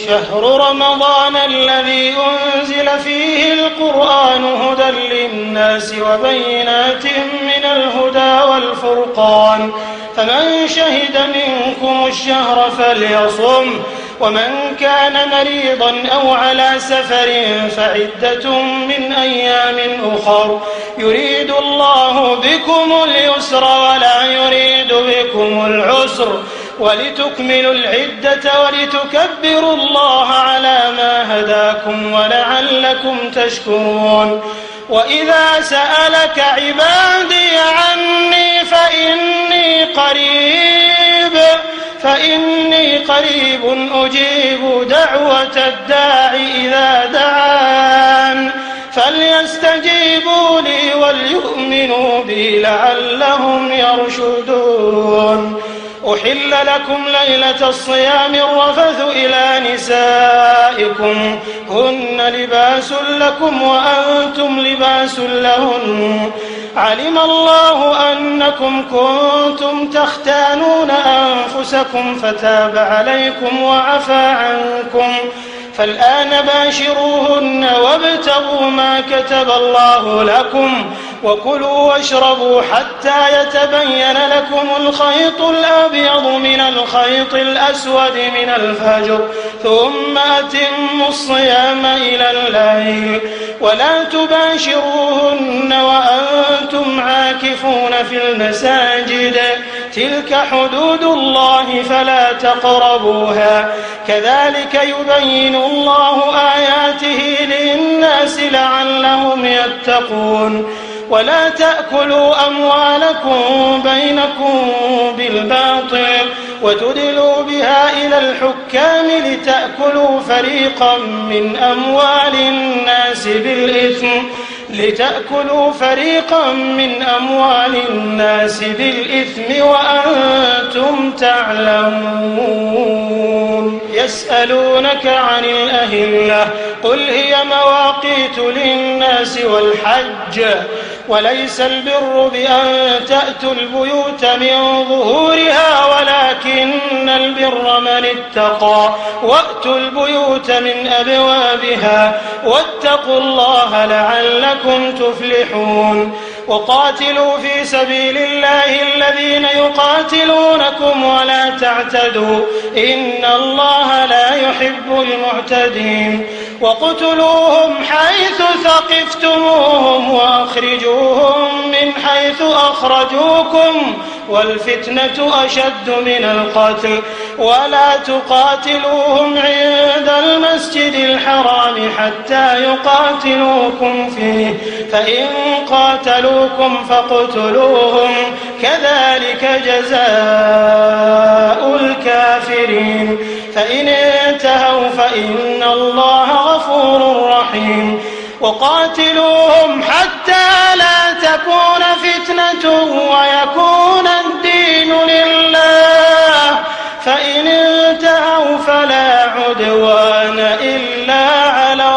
شهر رمضان الذي أنزل فيه القرآن هدى للناس وبينات من الهدى والفرقان فمن شهد منكم الشهر فليصم ومن كان مريضا أو على سفر فعدة من أيام أخر يريد الله بكم اليسر ولا يريد بكم العسر ولتكملوا العدة ولتكبروا الله على ما هداكم ولعلكم تشكرون. وإذا سألك عبادي عني فإني قريب فإني قريب أجيب دعوة الداع إذا دعان فليستجيبوا لي وليؤمنوا بي لعلهم يرشدون. أحل لكم ليلة الصيام الرفث إلى نسائكم هن لباس لكم وأنتم لباس لهن علم الله أنكم كنتم تختانون أنفسكم فتاب عليكم وعفى عنكم فالآن باشروهن وابتغوا ما كتب الله لكم وكلوا واشربوا حتى يتبين لكم الخيط الأبيض من الخيط الأسود من الفجر ثم أتموا الصيام إلى الليل ولا تباشروهن وأنتم عاكفون في المساجد تلك حدود الله فلا تقربوها كذلك يبين الله آياته للناس لعلهم يتقون. ولا تأكلوا أموالكم بينكم بالباطل وتدلوا بها إلى الحكام لتأكلوا فريقا من أموال الناس بالإثم لتأكلوا فريقا من أموال الناس بالإثم وأنتم تعلمون. يسألونك عن الأهلة قل هي مواقيت للناس والحج وليس البر بأن تأتوا البيوت من ظهورها ولكن البر من اتقى وأتوا البيوت من أبوابها واتقوا الله لعلكم تفلحون. وقاتلوا في سبيل الله الذين يقاتلونكم ولا تعتدوا إن الله لا يحب المعتدين. وقتلوهم حيث ثقفتموهم وأخرجوهم من حيث أخرجوكم والفتنة أشد من القتل ولا تقاتلوهم عند المسجد الحرام حتى يقاتلوكم فيه فإن قاتلوكم فاقتلوهم كذلك جزاء الكافرين. فإن انتهوا فإن الله غفور رحيم. وقاتلوهم حتى لا تكون فتنة ويكون الدين لله فإن انتهوا فلا عدوان إلا على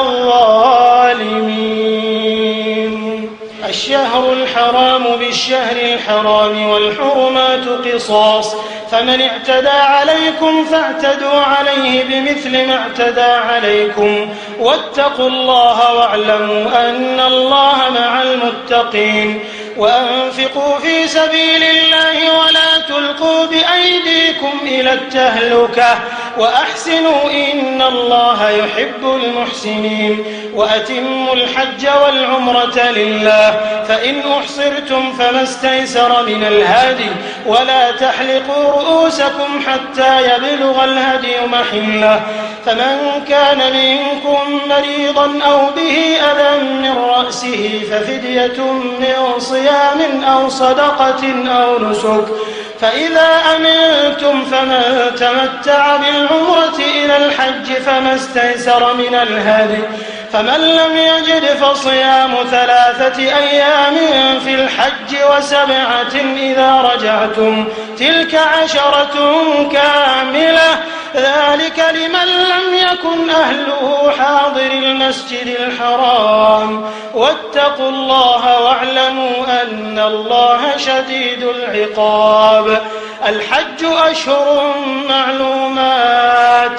الظالمين. الشهر الحرام بالشهر الحرام والحرمات قصاص فمن اعتدى عليكم فاعتدوا عليه بمثل ما اعتدى عليكم واتقوا الله واعلموا أن الله مع المتقين. وأنفقوا في سبيل الله ولا تلقوا بأيديكم إلى التهلكة وأحسنوا إن الله يحب المحسنين. وأتموا الحج والعمرة لله فإن أحصرتم فما استيسر من الهدي ولا تحلقوا رؤوسكم حتى يبلغ الهدي محله فمن كان منكم مريضا أو به أذى من رأسه ففدية من صيام أو صدقة أو نسك فإذا أمنتم فمن تمتع بالعمرة إلى الحج فما استيسر من الهدي فمن لم يجد فصيام ثلاثة أيام في الحج وسبعة إذا رجعتم تلك عشرة كاملة ذلك لمن لم يكن أهله حاضر المسجد الحرام واتقوا الله واعلموا أن الله شديد العقاب. الحج أشهر معلومات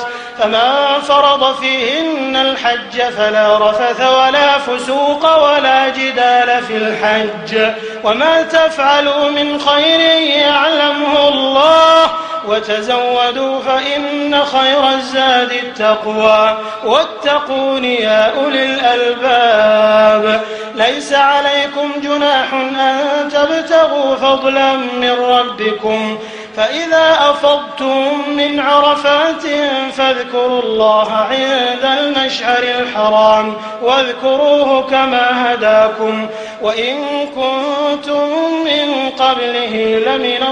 فمن فرض فيهن الحج فلا رفث ولا فسوق ولا جدال في الحج وما تفعلوا من خير يعلمه الله وتزودوا فإن خير الزاد التقوى واتقون يا أولي الألباب. ليس عليكم جناح أن تبتغوا فضلا من ربكم فإذا أفضتم من عرفات فاذكروا الله عند المشعر الحرام واذكروه كما هداكم وإن كنتم من قبله لمن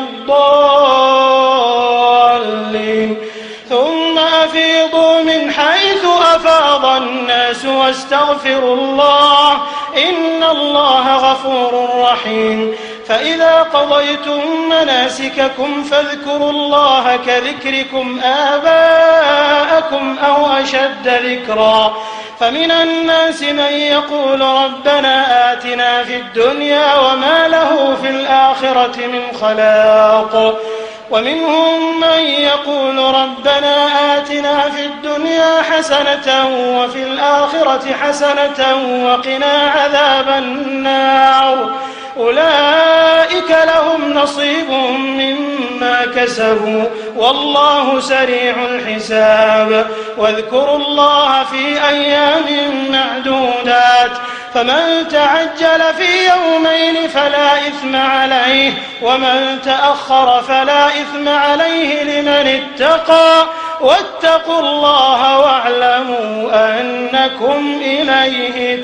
الضالين. ثم أفيضوا من حيث أفاض الناس واستغفروا الله إن الله غفور رحيم. فإذا قضيتم مناسككم فاذكروا الله كذكركم آباءكم أو أشد ذكرا. فمن الناس من يقول ربنا آتنا في الدنيا وما له في الآخرة من خلاق ومنهم من يقول ربنا آتنا في الدنيا حسنة وفي الآخرة حسنة وقنا عذاب النار. أولئك لهم نصيب مما كسبوا والله سريع الحساب. واذكروا الله في أيام معدودات فمن تعجل في يومين فلا إثم عليه ومن تأخر فلا إثم عليه لمن اتقى واتقوا الله واعلموا أنكم إليه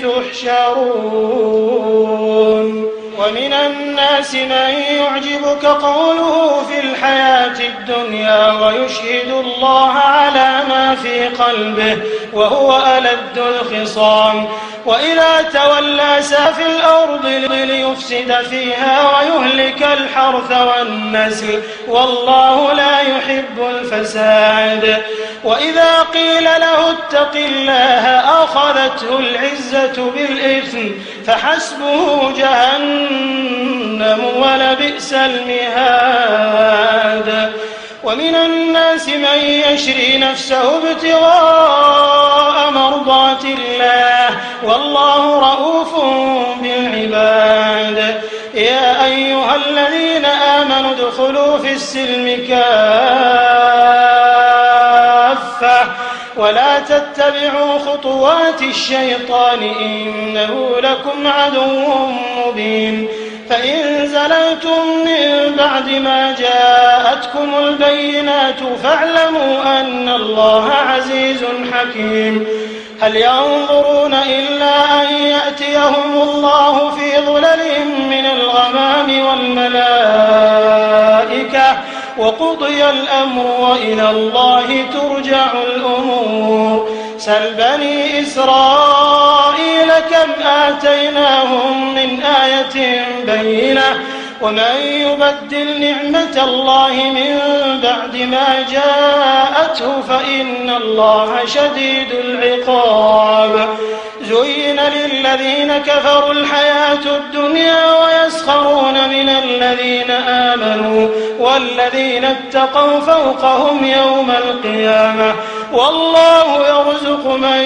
تحشرون. ومن الناس من يعجبك قوله في الحياة الدنيا ويشهد الله على ما في قلبه وهو ألد الخصام وإذا تولى سعى في الأرض ليفسد فيها ويهلك الحرث والنسل والله لا يحب الفساد. وإذا قيل له اتق الله أخذته العزة بالإثم فحسبه جهنم ولبئس المهاد. ومن الناس من يشري نفسه ابتغاء مرضات الله والله رؤوف بالعباد. يا أيها الذين آمنوا ادخلوا في السلم كافة ولا تتبعوا خطوات الشيطان إنه لكم عدو مبين. فإن زللتم من بعد ما جاءتكم البينات فاعلموا أن الله عزيز حكيم. هل ينظرون إلا أن يأتيهم الله في ظلل من الغمام والملائكة وقضي الأمر وإلى الله ترجع الأمور. سل بني إسرائيل كم آتيناهم من آية بينة ومن يبدل نعمة الله من بعد ما جاءته فإن الله شديد العقاب. زين للذين كفروا الحياة الدنيا ويسخرون من الذين آمنوا والذين اتقوا فوقهم يوم القيامة والله يرزق من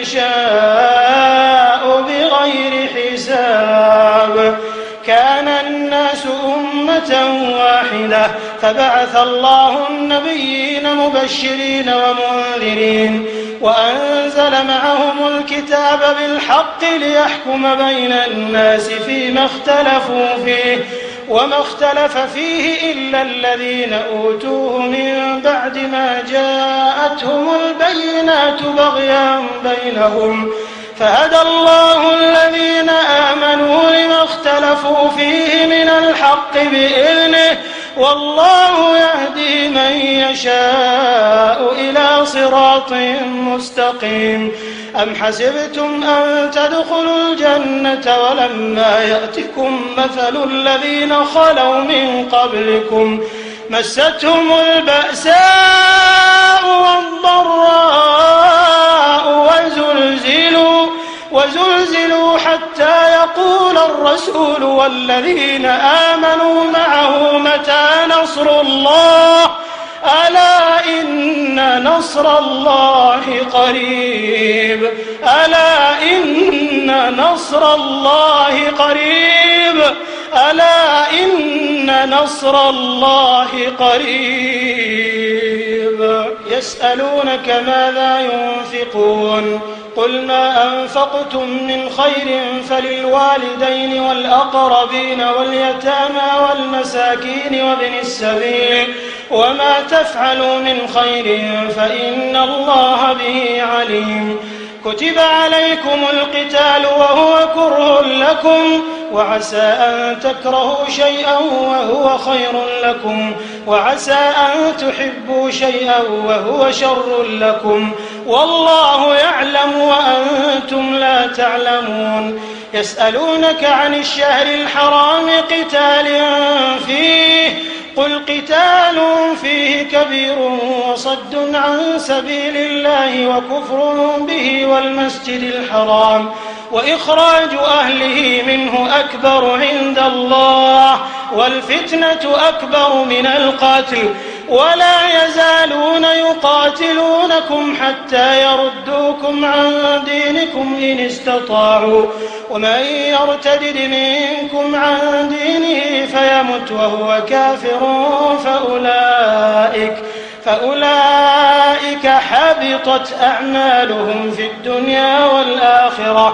يشاء بغير حساب. كان الناس أمة واحدة فبعث الله النبيين مبشرين ومنذرين وأنزل معهم الكتاب بالحق ليحكم بين الناس فيما اختلفوا فيه وما اختلف فيه إلا الذين أوتوه من بعد ما جاءتهم البينات بغيا بينهم فهدى الله الذين آمنوا لما اختلفوا فيه من الحق بإذنه والله يهدي من يشاء إلى صراط مستقيم. أم حسبتم أن تدخلوا الجنة ولما يأتكم مثل الذين خلوا من قبلكم مستهم البأساء والضراء وزلزلوا وزلزلوا حتى يقول الرسول والذين آمنوا معه متى نصر الله ألا إن إن نصر الله قريب ألا إن نصر الله قريب ألا إن نصر الله قريب يسألونك ماذا ينفقون قل ما أنفقتم من خير فللوالدين والأقربين واليتامى والمساكين وابن السبيل وما تفعلوا من خير فإن الله به عليم كتب عليكم القتال وهو كره لكم وعسى أن تكرهوا شيئا وهو خير لكم وعسى أن تحبوا شيئا وهو شر لكم والله يعلم وأنتم لا تعلمون يسألونك عن الشهر الحرام قتال فيه قل قتال فيه كبير وصد عن سبيل الله وكفر به والمسجد الحرام وإخراج أهله منه أكبر عند الله والفتنة أكبر من القتل ولا يزالون يقاتلونكم حتى يردوكم عن دينكم إن استطاعوا ومن يرتدد منكم عن دينه فيمت وهو كافر فأولئك فأولئك حبطت أعمالهم في الدنيا والآخرة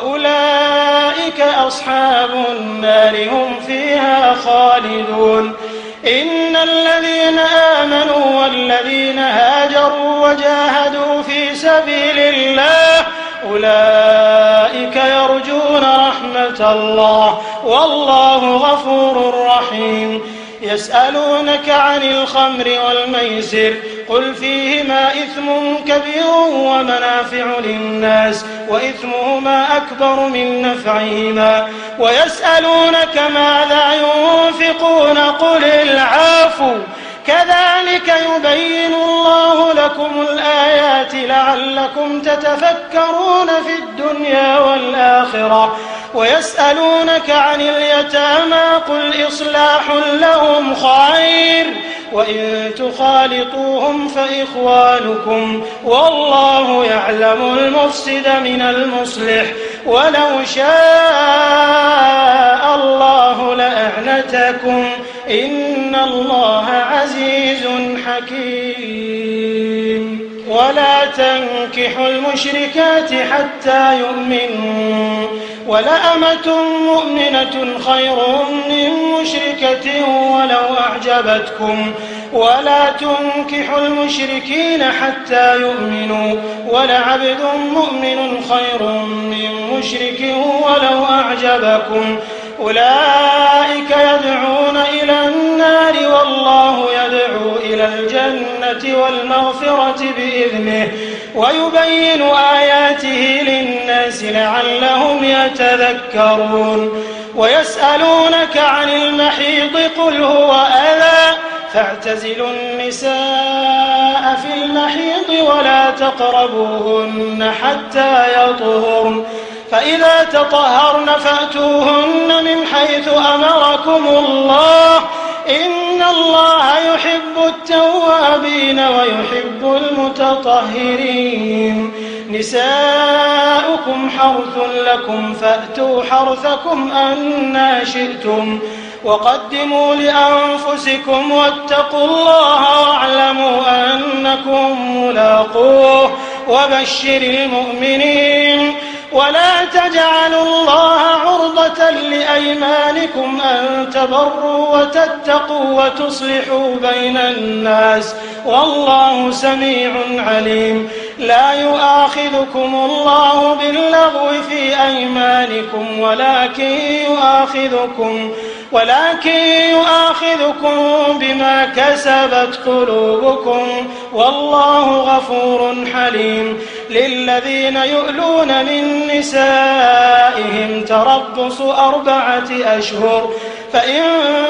وأولئك أصحاب النار هم فيها خالدون إن الذين آمنوا والذين هاجروا وجاهدوا في سبيل الله أولئك يرجون رحمة الله والله غفور رحيم يسألونك عن الخمر والميسر قل فيهما إثم كبير ومنافع للناس وإثمهما أكبر من نفعهما ويسألونك ماذا ينفقون قل العفو كذلك يبين الله لكم الآيات لعلكم تتفكرون في الدنيا والآخرة ويسألونك عن اليتامى قل إصلاح لهم خير وإن تخالطوهم فإخوانكم والله يعلم المفسد من المصلح ولو شاء الله لأعنتكم إن الله عزيز حكيم ولا تنكحوا المشركات حتى يؤمنوا ولأمة مؤمنة خير من مشركة ولو أعجبتكم ولا تنكحوا المشركين حتى يؤمنوا ولعبد مؤمن خير من مشرك ولو أعجبكم أولئك يدعون إلى النار والله يدعو إلى الجنة والمغفرة بإذنه ويبين آياته للناس لعلهم يتذكرون ويسألونك عن المحيض قل هو أذى فاعتزلوا النساء في المحيض ولا تقربوهن حتى يطهرن فإذا تطهرن فأتوهن من حيث أمركم الله إن الله يحب التوابين ويحب المتطهرين نساؤكم حرث لكم فأتوا حرثكم أنى شئتم وقدموا لأنفسكم واتقوا الله واعلموا أنكم ملاقوه وبشر المؤمنين ولا تجعلوا الله عرضة لأيمانكم أن تبروا وتتقوا وتصلحوا بين الناس والله سميع عليم لا يؤاخذكم الله باللغو في أيمانكم ولكن يؤاخذكم ولكن يؤاخذكم بما كسبت قلوبكم والله غفور حليم للذين يؤلون من نسائهم تربص أربعة أشهر فإن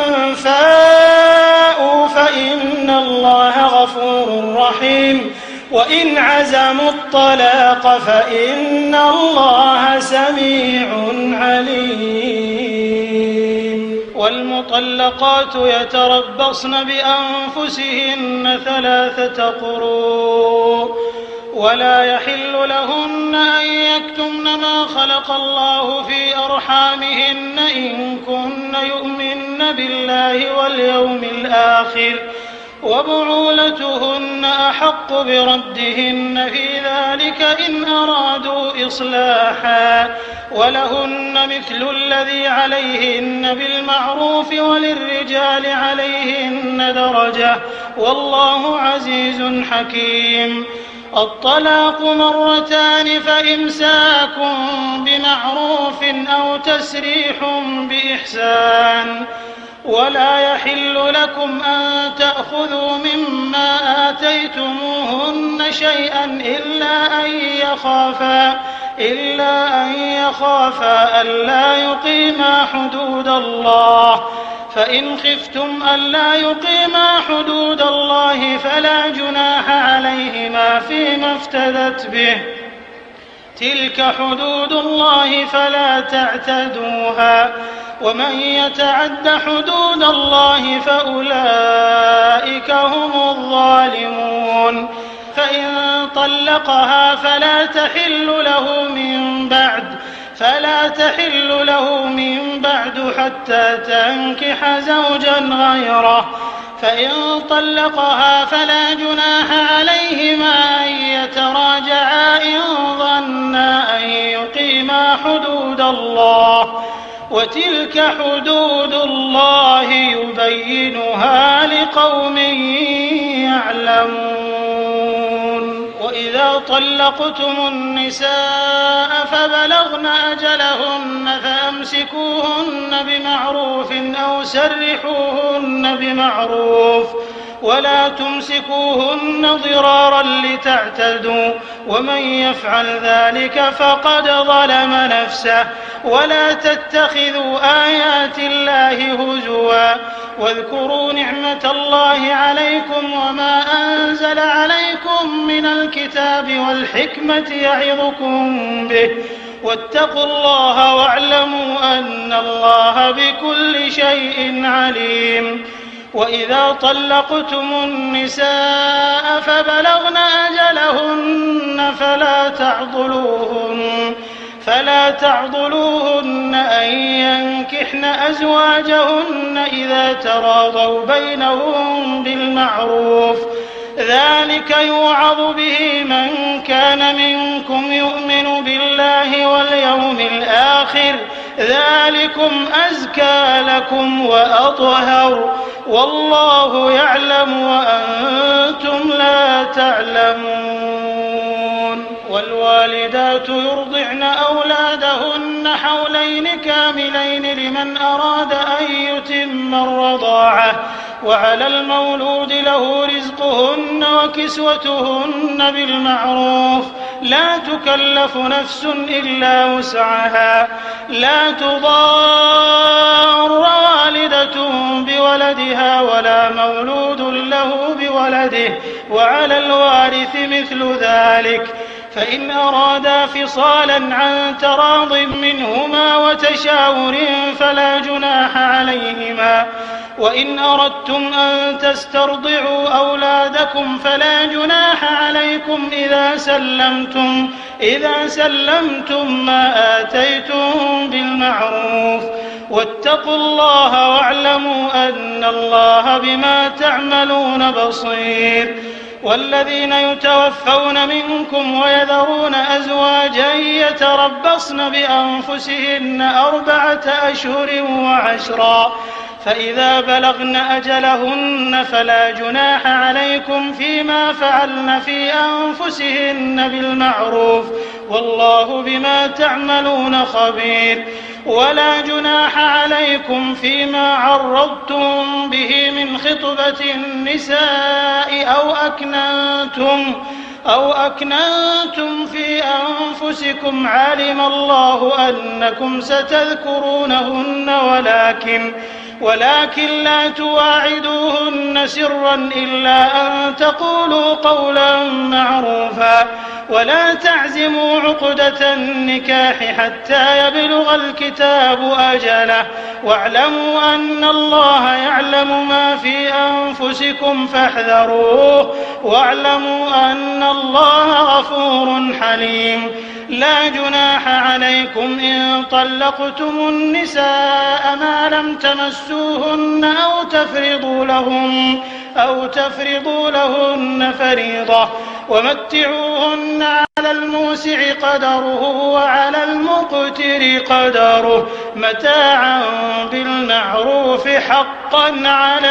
فاءوا فإن الله غفور رحيم وإن عزموا الطلاق فإن الله سميع عليم والمطلقات يتربصن بأنفسهن ثلاثة قروء ولا يحل لهن أن يكتمن ما خلق الله في أرحامهن إن كن يؤمن بالله واليوم الآخر وبعولتهن أحق بردهن في ذلك إن أرادوا إصلاحا ولهن مثل الذي عليهن بالمعروف وللرجال عليهن درجة والله عزيز حكيم. الطلاق مرتان فإمساك بمعروف أو تسريح بإحسان ولا يحل لكم أن تأخذوا مما آتيتموهن شيئا إلا أن يخافا إلا أن يخافا ألا يقيما حدود الله فإن خفتم ألا يقيما حدود الله فلا جناح عليهما فيما افتدت به تلك حدود الله فلا تعتدوها ومن يتعد حدود الله فأولئك هم الظالمون. فإن طلقها فلا تحل له من بعد فلا تحل له من بعد حتى تنكح زوجا غيره فإن طلقها فلا جناح عليهما أن يتراجعا إن ظنا أن يقيما حدود الله وتلك حدود الله يبينها لقوم يعلمون. وإذا طلقتم النساء فبلغن أجلهن فأمسكوهن بمعروف أو سرحوهن بمعروف ولا تمسكوهن ضرارا لتعتدوا ومن يفعل ذلك فقد ظلم نفسه ولا تتخذوا آيات الله هزوا واذكروا نعمة الله عليكم وما أنزل عليكم من الكتاب والحكمة يعظكم به واتقوا الله واعلموا أن الله بكل شيء عليم. وإذا طلقتم النساء فبلغن أجلهن فلا تعضلوهن فلا تعضلوهن أن ينكحن أزواجهن إذا تراضوا بينهم بالمعروف ذلك يوعظ به من كان منكم يؤمن بالله واليوم الآخر ذلكم أزكى لكم وأطهر والله يعلم وأنتم لا تعلمون. والوالدات يرضعن أولادهن حولين كاملين لمن أراد أن يتم الرضاعة وعلى المولود له رزقهن وكسوتهن بالمعروف لا تكلف نفس إلا وسعها لا تضار والدة بولدها ولا مولود له بولده وعلى الوارث مثل ذلك فإن أرادا فصالا عن تراض منهما وتشاور فلا جناح عليهما وإن أردتم أن تسترضعوا أولادكم فلا جناح عليكم إذا سلمتم إذا سلمتم ما آتيتم بالمعروف واتقوا الله واعلموا أن الله بما تعملون بصير. والذين يتوفون منكم ويذرون أزواجا يتربصن بأنفسهن أربعة أشهر وعشرا فإذا بلغن أجلهن فلا جناح عليكم فيما فعلن في أنفسهن بالمعروف والله بما تعملون خبير. ولا جناح عليكم فيما عرضتم به من خطبة النساء أو أكننتم أو أكننتم في أنفسكم علم الله أنكم ستذكرونهن ولكن ولكن لا تواعدوهن سرا إلا أن تقولوا قولا معروفا ولا تعزموا عقدة النكاح حتى يبلغ الكتاب أجله واعلموا أن الله يعلم ما في أنفسكم فاحذروه واعلموا أن الله غفور حليم. لا جناح عليكم إن طلقتم النساء ما لم تمسوهن أو تفرضوا لهن أو تفرضوا لهن فريضة ومتعوهن على الموسع قدره وعلى المقتر قدره متاعا بالمعروف حقا على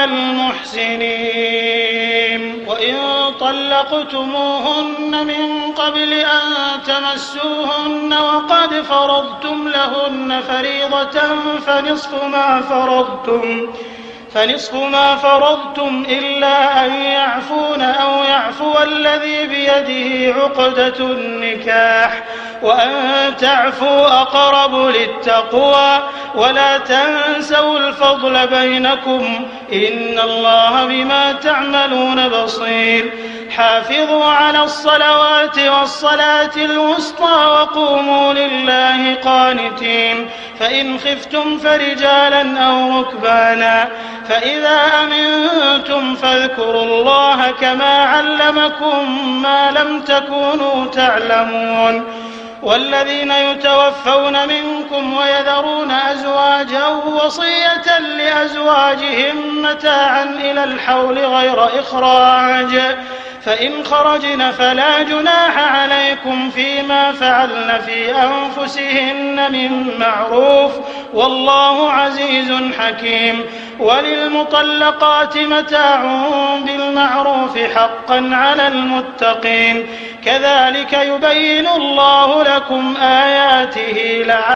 المحسنين. وإن طلقتموهن من قبل أن تمسوهن وقد فرضتم لهن فريضة فنصف ما فرضتم فنصف ما فرضتم إلا أن يعفون أو يعفو الذي بيده عقدة النكاح وأن تعفوا أقرب للتقوى ولا تنسوا الفضل بينكم إن الله بما تعملون بصير. حافظوا على الصلوات والصلاة الوسطى وقوموا لله قانتين. فإن خفتم فرجالا أو ركبانا فإذا أمنتم فاذكروا الله كما علمكم ما لم تكونوا تعلمون. والذين يتوفون منكم ويذرون أزواجا وصية لأزواجهم متاعا إلى الحول غير إخراج فإن خرجن فلا جناح عليكم فيما فعلن في أنفسهن من معروف والله عزيز حكيم. وللمطلقات متاع بالمعروف حقا على المتقين. كذلك يبين الله لكم آياته لعلكم.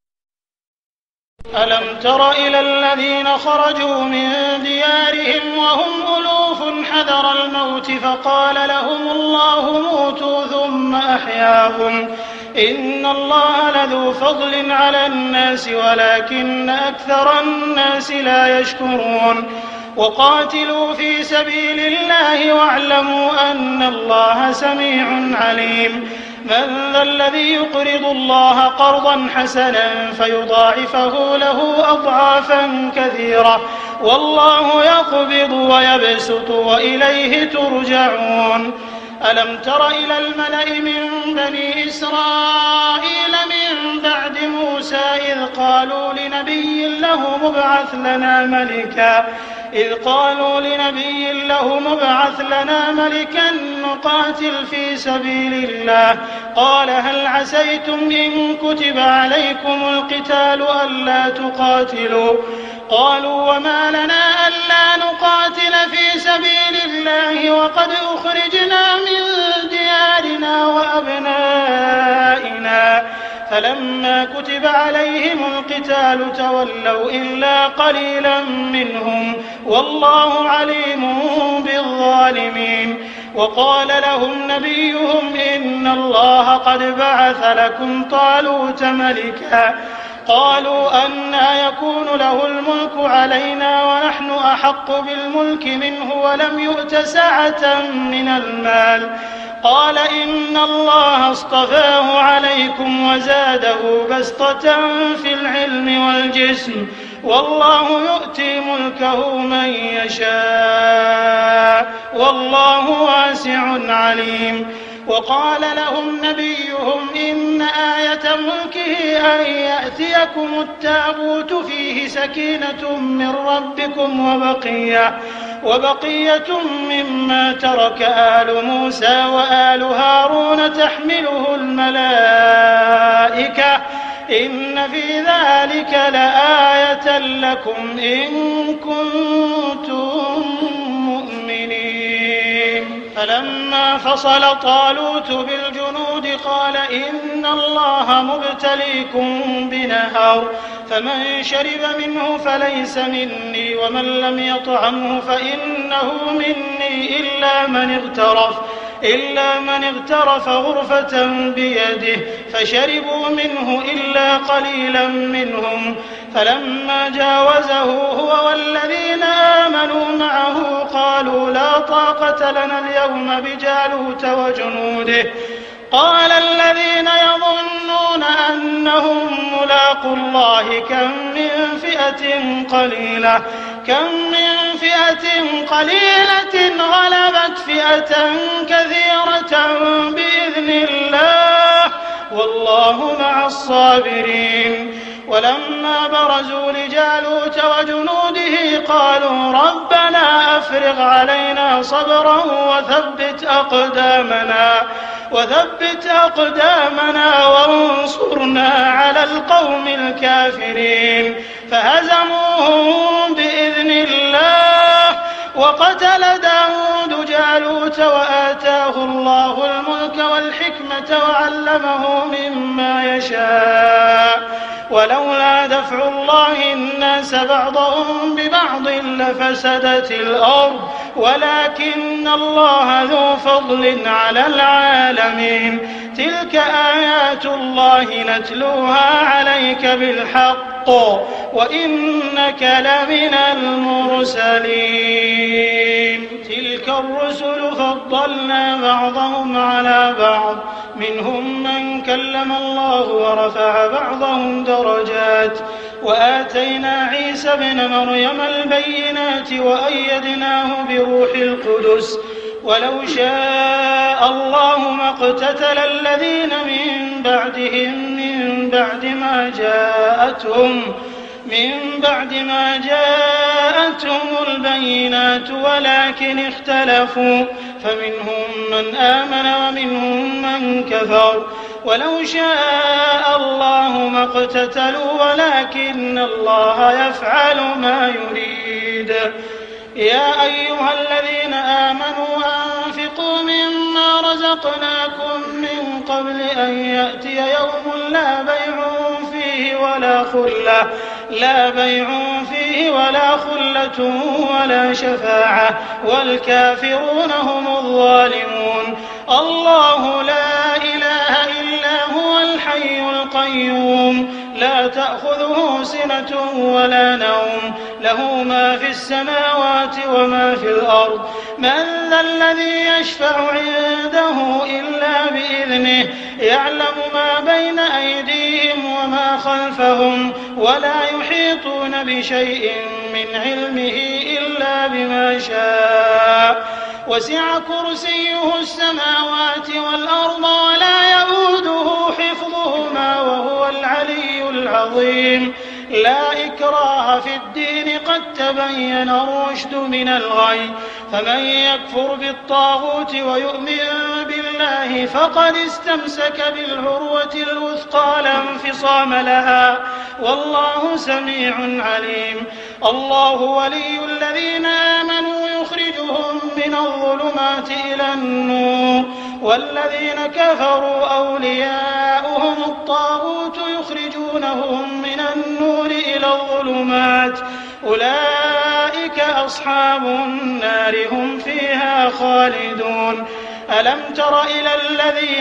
ألم تر إلى الذين خرجوا من ديارهم وهم ألوف حذر الموت فقال لهم الله موتوا ثم أحياهم إن الله لذو فضل على الناس ولكن أكثر الناس لا يشكرون. وقاتلوا في سبيل الله واعلموا أن الله سميع عليم. من ذا الذي يقرض الله قرضا حسنا فيضاعفه له أضعافا كثيرة والله يقبض ويبسط وإليه ترجعون. ألم تر إلى الملأ من بني إسرائيل من بعد موسى إذ قالوا لنبي له مبعث لنا ملكا إذ قالوا لنبي له مبعث لنا ملكا نقاتل في سبيل الله قال هل عسيتم إن كتب عليكم القتال ألا تقاتلوا قالوا وما لنا ألا نقاتل في سبيل الله وقد أخرجنا من ديارنا وأبنائنا فلما كتب عليهم القتال تولوا إلا قليلا منهم والله عليم بالظالمين. وقال لهم نبيهم إن الله قد بعث لكم طالوت ملكا قالوا أنى يكون له الملك علينا ونحن أحق بالملك منه ولم يؤت سعة من المال قال إن الله اصطفاه عليكم وزاده بسطة في العلم والجسم والله يؤتي ملكه من يشاء والله واسع عليم. وقال لهم نبيهم إن آية ملكه أن يأتيكم التابوت فيه سكينة من ربكم وبقية وبقية مما ترك آل موسى وآل هارون تحمله الملائكة إن في ذلك لآية لكم إن كنتم مؤمنين. فلما فصل طالوت بالجنود قال إن الله مبتليكم بنهر فمن شرب منه فليس مني ومن لم يطعمه فإنه مني إلا من اغترف إلا من اغترف غرفة بيده فشربوا منه إلا قليلا منهم فلما جاوزه هو والذين آمنوا معه قالوا لا طاقة لنا اليوم بجالوت وجنوده قال الذين يظنون أنهم ملاقو الله كم من فئة قليلة كم من فئة قليلة غلبت فئة كثيرة بإذن الله والله مع الصابرين. ولما برزوا لجالوت وجنوده قالوا ربنا أفرغ علينا صبرا وثبت أقدامنا وثبت أقدامنا وانصرنا على القوم الكافرين فهزموهم بإذن الله. وقتل داود جالوت وآتاه الله الملك والحكمة وعلمه مما يشاء ولولا دفع الله الناس بعضهم ببعض لفسدت الأرض ولكن الله ذو فضل على العالمين. تلك آيات الله نتلوها عليك بالحق وإنك لمن المرسلين. تلك الرسل فضلنا بعضهم على بعض منهم من كلم الله ورفع بعضهم درجات وآتينا عيسى ابن مريم البينات وأيدناه بروح القدس ولو شاء الله ما اقتتل الذين من بعدهم من بعد ما جاءتهم من بعد ما جاءتهم البينات ولكن اختلفوا فمنهم من آمن ومنهم من كفر ولو شاء الله ما اقتتلوا ولكن الله يفعل ما يريد. يا أيها الذين آمنوا أنفقوا مما رزقناكم من قبل أن يأتي يوم لا بيع فيه ولا خلة لا بيع فيه ولا خلة ولا شفاعة والكافرون هم الظالمون. الله لا إله إلا هو الحي القيوم لا تأخذه سنة ولا نوم له ما في السماوات وما في الأرض من ذا الذي يشفع عنده إلا بإذنه يعلم ما بين أيديهم وما خلفهم ولا يحيطون بشيء من علمه إلا بما شاء وسع كرسيه السماوات والأرض ولا يؤوده حفظهما وهو العلي العظيم. لا إكراه في الدين قد تبين الرشد من الغي فمن يكفر بالطاغوت ويؤمن بالله فقد استمسك بالعروة الوثقى لا انفصام لها والله سميع عليم. الله ولي الذين آمنوا يخرجهم من الظلمات إلى النور والذين كفروا أولياؤهم الطاغوت يخرجونهم من النور إلى الظلمات أولئك أصحاب النار هم فيها خالدون. ألم تر إلى الذي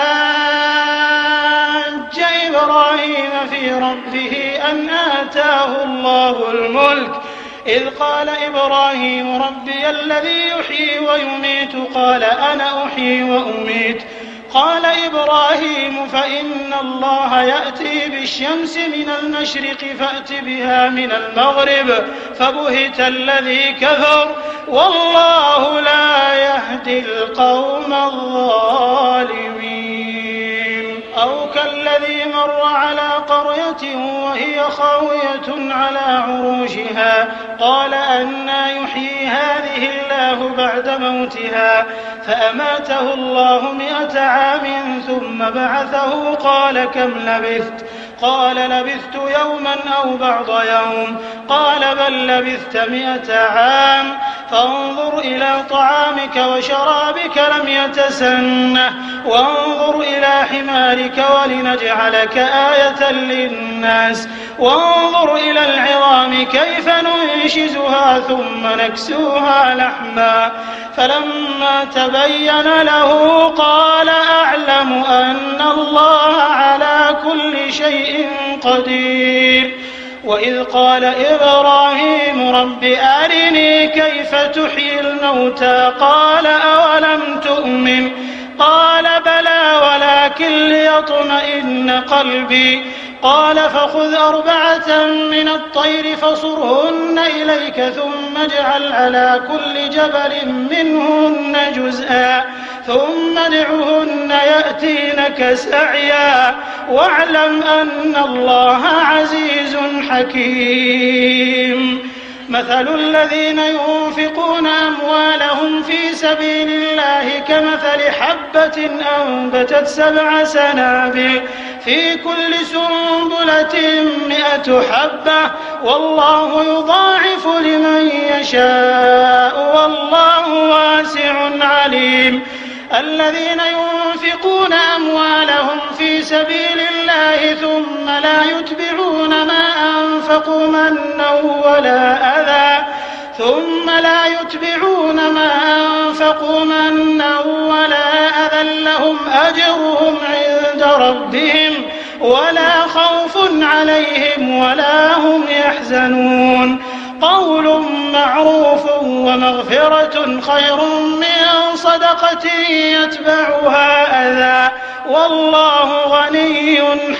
حاج إبراهيم في ربه أن آتاه الله الملك إذ قال إبراهيم ربي الذي يحيي ويميت قال أنا أحيي وأميت قال إبراهيم فإن الله يأتي بالشمس من المشرق فأت بها من المغرب فبهت الذي كفر والله لا يهدي القوم الظالمين. أو كالذي مر على قرية وهي خاوية على عروشها قال أنى يحيي هذه الله بعد موتها فأماته الله مئة عام ثم بعثه قال كم لبثت قال لبثت يوما أو بعض يوم قال بل لبثت مئة عام فانظر إلى طعامك وشرابك لم يتسنه وانظر إلى حمارك ولنجعلك آية للناس وانظر إلى العظام كيف ننشزها ثم نكسوها لحما فلما تبين له قال أعلم أن الله على كل شيء قدير. وإذ قال إبراهيم رب أرني كيف تحيي الموتى قال أولم تؤمن قال بلى ولكن ليطمئن قلبي. قال فخذ أربعة من الطير فصرهن إليك ثم اجعل على كل جبل منهن جزءا ثم ادعهن يأتينك سعيا واعلم أن الله عزيز حكيم. مثل الذين ينفقون أموالهم في سبيل الله كمثل حبة أنبتت سبع سنابل في كل سنبلة مئة حبة والله يضاعف لمن يشاء والله واسع عليم. الذين ينفقون أموالهم في سبيل الله ثم لا يتبعون ما أنفقوا منا ولا أذى ثم لا يتبعون ما أنفقوا منا ولا أذى لهم أجرهم عند ربهم ولا خوف عليهم ولا هم يحزنون. قول معروف ومغفرة خير من صدقة يتبعها أذى والله غني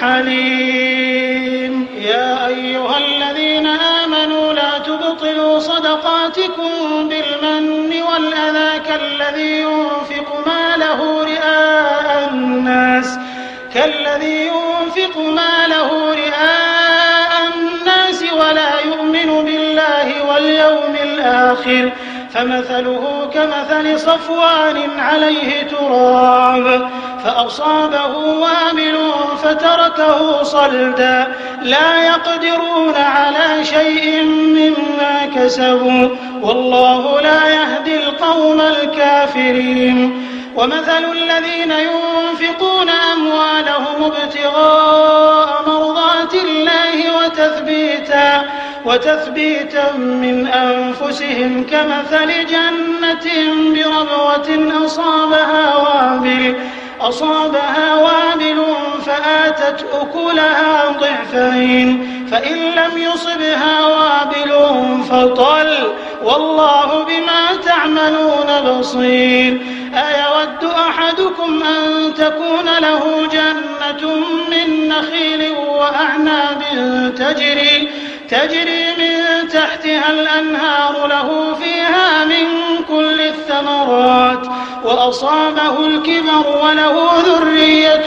حليم. يا أيها الذين آمنوا لا تبطلوا صدقاتكم بالمن والأذى كالذي ينفق ماله رئاء الناس كالذي ينفق ماله رئاء الناس ولا يؤمن بالله واليوم الآخر فمثله كمثل صفوان عليه تراب فأصابه وابل فتركه صلدا لا يقدرون على شيء مما كسبوا والله لا يهدي القوم الكافرين. ومثل الذين ينفقون أموالهم ابتغاء مرضات الله وتثبيتا وتثبيتا من أنفسهم كمثل جنة بربوة أصابها وابل أصابها وابل فآتت أكلها ضعفين فإن لم يصبها وابل فطل والله بما تعملون بصير. أيود أحدكم أن تكون له جنة من نخيل وأعناب تجري تجري من تحتها الأنهار له فيها من كل الثمرات وأصابه الكبر وله ذرية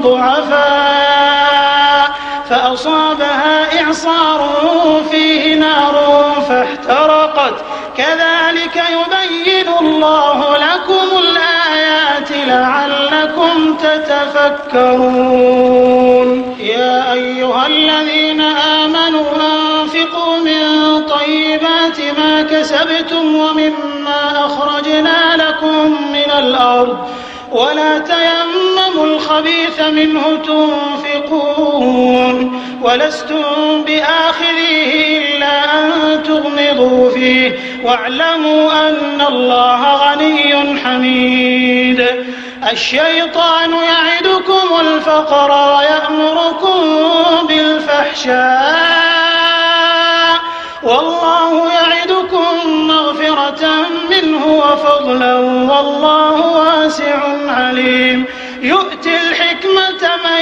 ضعفاء فأصابها إعصار فيه نار فاحترقت كذلك يبين الله لكم الآيات لعلكم تتفكرون. يا أيها الذين آمنوا أنفقوا من طيبات ما كسبتم ومما أخرجنا لكم من الأرض ولا تيمموا الخبيث منه تنفقون ولستم بآخذيه إلا أن تغمضوا فيه واعلموا أن الله غني حميد. الشيطان يعدكم الفقر ويأمركم بالفحشاء والله يعدكم مغفرة منه وفضلا والله واسع عليم. يؤتي الحكمة من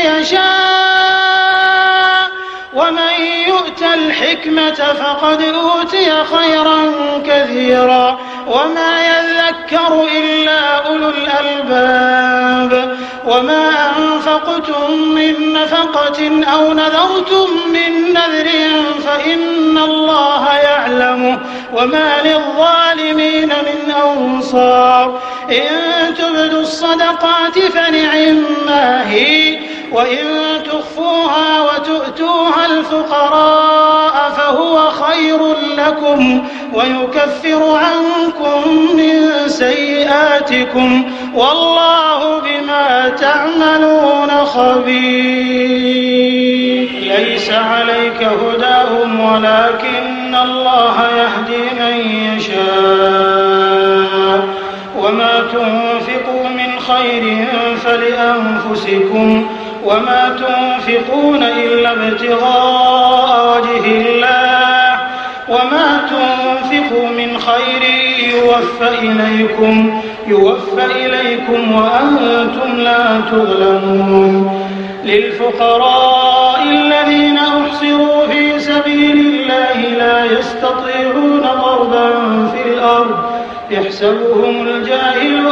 يشاء ومن يؤت الحكمة فقد أوتي خيرا كثيرا وما يذكر إلا أولو الألباب. وما أنفقتم من نفقة أو نذرتم من نذر فإن الله يعلمه وما للظالمين من أنصار. إن تبدوا الصدقات فنعما هي وإن تخفوها وتؤتوها الفقراء فهو خير لكم ويكفر عنكم من سيئاتكم والله بما تعملون خبير. ليس عليك هداهم ولكن الله يهدي من يشاء وما تنفقوا من خير فلأنفسكم وما تنفقون إلا ابتغاء وجه الله وما تنفقوا من خير يوفى إليكم, يوفى إليكم وأنتم لا تظلمون. للفقراء الذين أحصروا في سبيل الله لا يستطيعون ضربا في الأرض يحسبهم الجاهل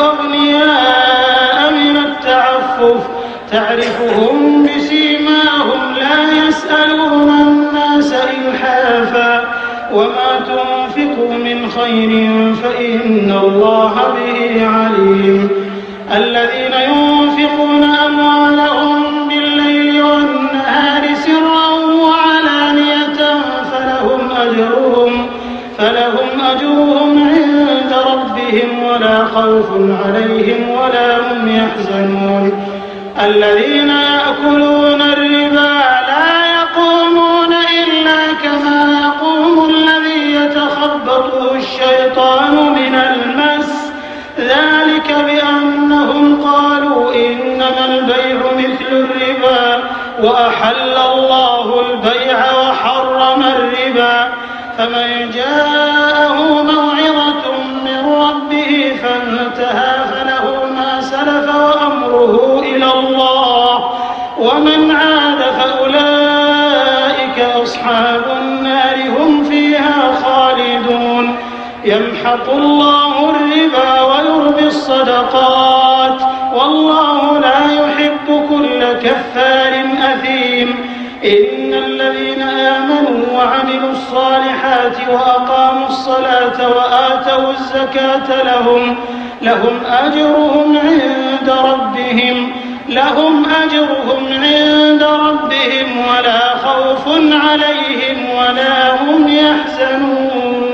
أغنياء من التعفف تعرفهم بسيماهم لا يسألون الناس إلحافا وما تنفقوا من خير فإن الله به عليم. الذين ينفقون أموالهم بالليل والنهار سرا وعلانية فلهم أجرهم, فلهم أجرهم عند ربهم ولا خوف عليهم ولا هم يحزنون. الذين يأكلون الربا لا يقومون إلا كما يقوم الذي يتخبطه الشيطان من المس ذلك بأنهم قالوا إنما البيع مثل الربا وأحل الله البيع وحرم الربا. فمن جاءه موعظة من ربه فانتهى فله ما سلف وأمره إلى الله ومن عاد فأولئك أصحاب النار هم فيها خالدون. يمحق الله الربا ويربي الصدقات والله لا يحب كل كفار أثيم. إن الذين آمنوا وعملوا الصالحات وأقاموا الصلاة وآتوا الزكاة لهم لهم أجرهم عند ربهم لهم أجرهم عند ربهم ولا خوف عليهم ولا هم يحزنون.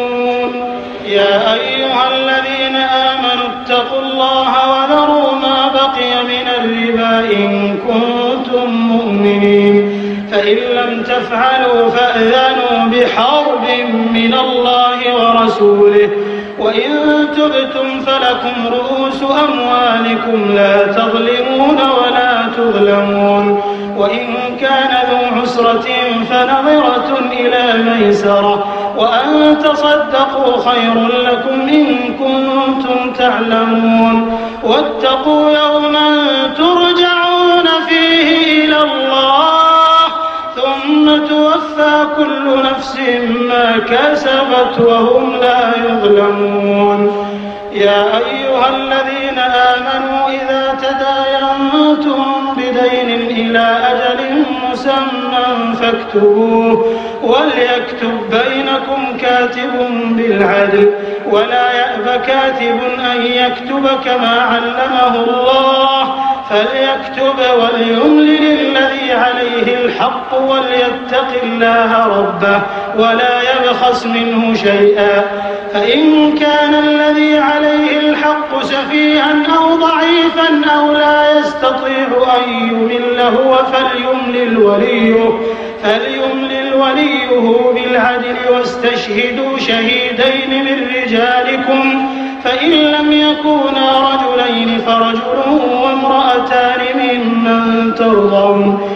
يا أيها الذين آمنوا اتقوا الله وذروا ما بقي من الربا إن كنتم مؤمنين فإن لم تفعلوا فأذنوا بحرب من الله ورسوله وإن تبتم فلكم رؤوس أموالكم لا تظلمون ولا تظلمون. وإن كان ذو عسرة فنظرة إلى ميسرة وأن تصدقوا خير لكم إن كنتم تعلمون. واتقوا يوما ترجعون فيه إلى الله ثم توفى كل نفس ما كسبت وهم لا يظلمون. يا أيها الذين آمنوا إذا تداينتم بدين إلى أجل مسمى فاكتبوه وليكتب بينكم كاتب بالعدل ولا يأب كاتب أن يكتب كما علمه الله فليكتب وليملل الذي عليه الحق وليتق الله ربه ولا يبخس منه شيئا. فإن كان الذي عليه الحق سفيها أو ضعيفا أو لا يستطيع أن يمل هو فليملل وليه فليملل وليه بالعدل واستشهدوا شهيدين من رجالكم فإن لم يكونا رجلين فرجل وامرأتان ممن ترضون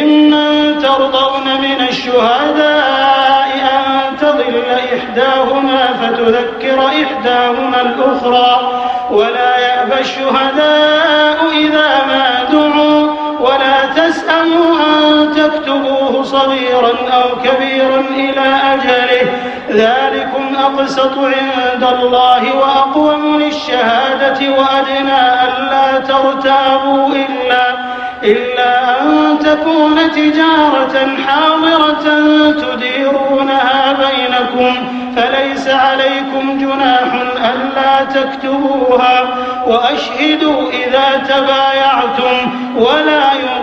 ممن ترضون من الشهداء أن تضل إحداهما فتذكر إحداهما الأخرى ولا يأبى الشهداء إذا ما دعوا ولا تسأموا أن تكتبوه صغيرا أو كبيرا إلى أجله ذلكم أقسط عند الله وأقوم للشهادة وأدنى ألا ترتابوا إلا إلا أن تكون تجارة حاضرة تديرونها بينكم فليس عليكم جناح ألا تكتبوها وأشهدوا إذا تبايعتم ولا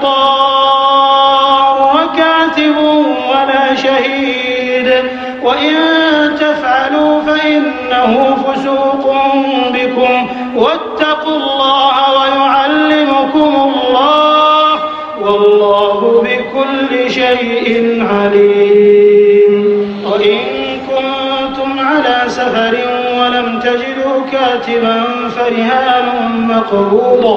يضار كاتب ولا شهيد وإن تفعلوا فإنه فسوق بكم واتقوا الله ويعلمكم الله والله بكل شيء عليم. وإن كنتم على سفر ولم تجدوا كاتبا فرهان مقبوضة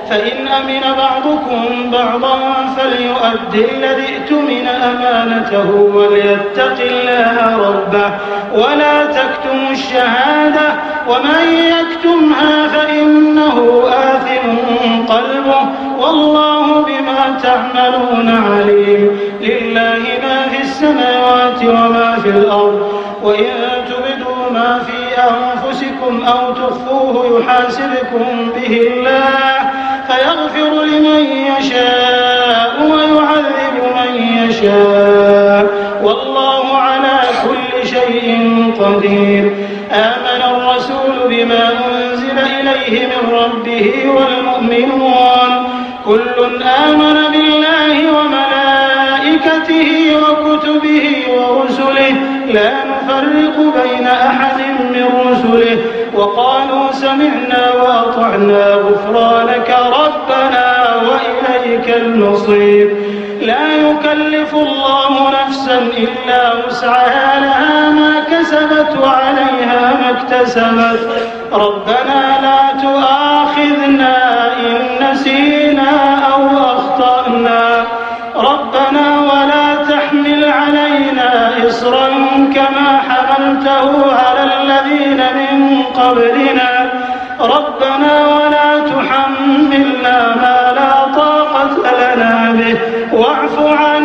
فإن أمن بعضكم بعضا فليؤد الذي ائتمن أمانته وليتق الله ربه ولا تكتموا الشهادة ومن يكتمها فإنه آثم قلبه والله بما تعملون عليم. لله ما في السماوات وما في الأرض وإن تبدوا ما في أنفسكم أو تخفوه يحاسبكم به الله فيغفر لمن يشاء ويعذب من يشاء والله على كل شيء قدير. آمن الرسول بما أنزل إليه من ربه والمؤمنون كل آمن بالله وملائكته وكتبه ورسله لا نفرق بين أحد من رسله وقالوا سمعنا وأطعنا غفرانك ربنا وإليك المصير. لا يكلف الله نفسا إلا وسعها لها ما كسبت وعليها ما اكتسبت ربنا لا تؤاخذنا إن نسينا أو أخطأنا ربنا ولا تحمل علينا إصرا كما حملته على الذين من قبلنا ربنا ولا تحملنا ما لا طاقة لنا به واعف عنا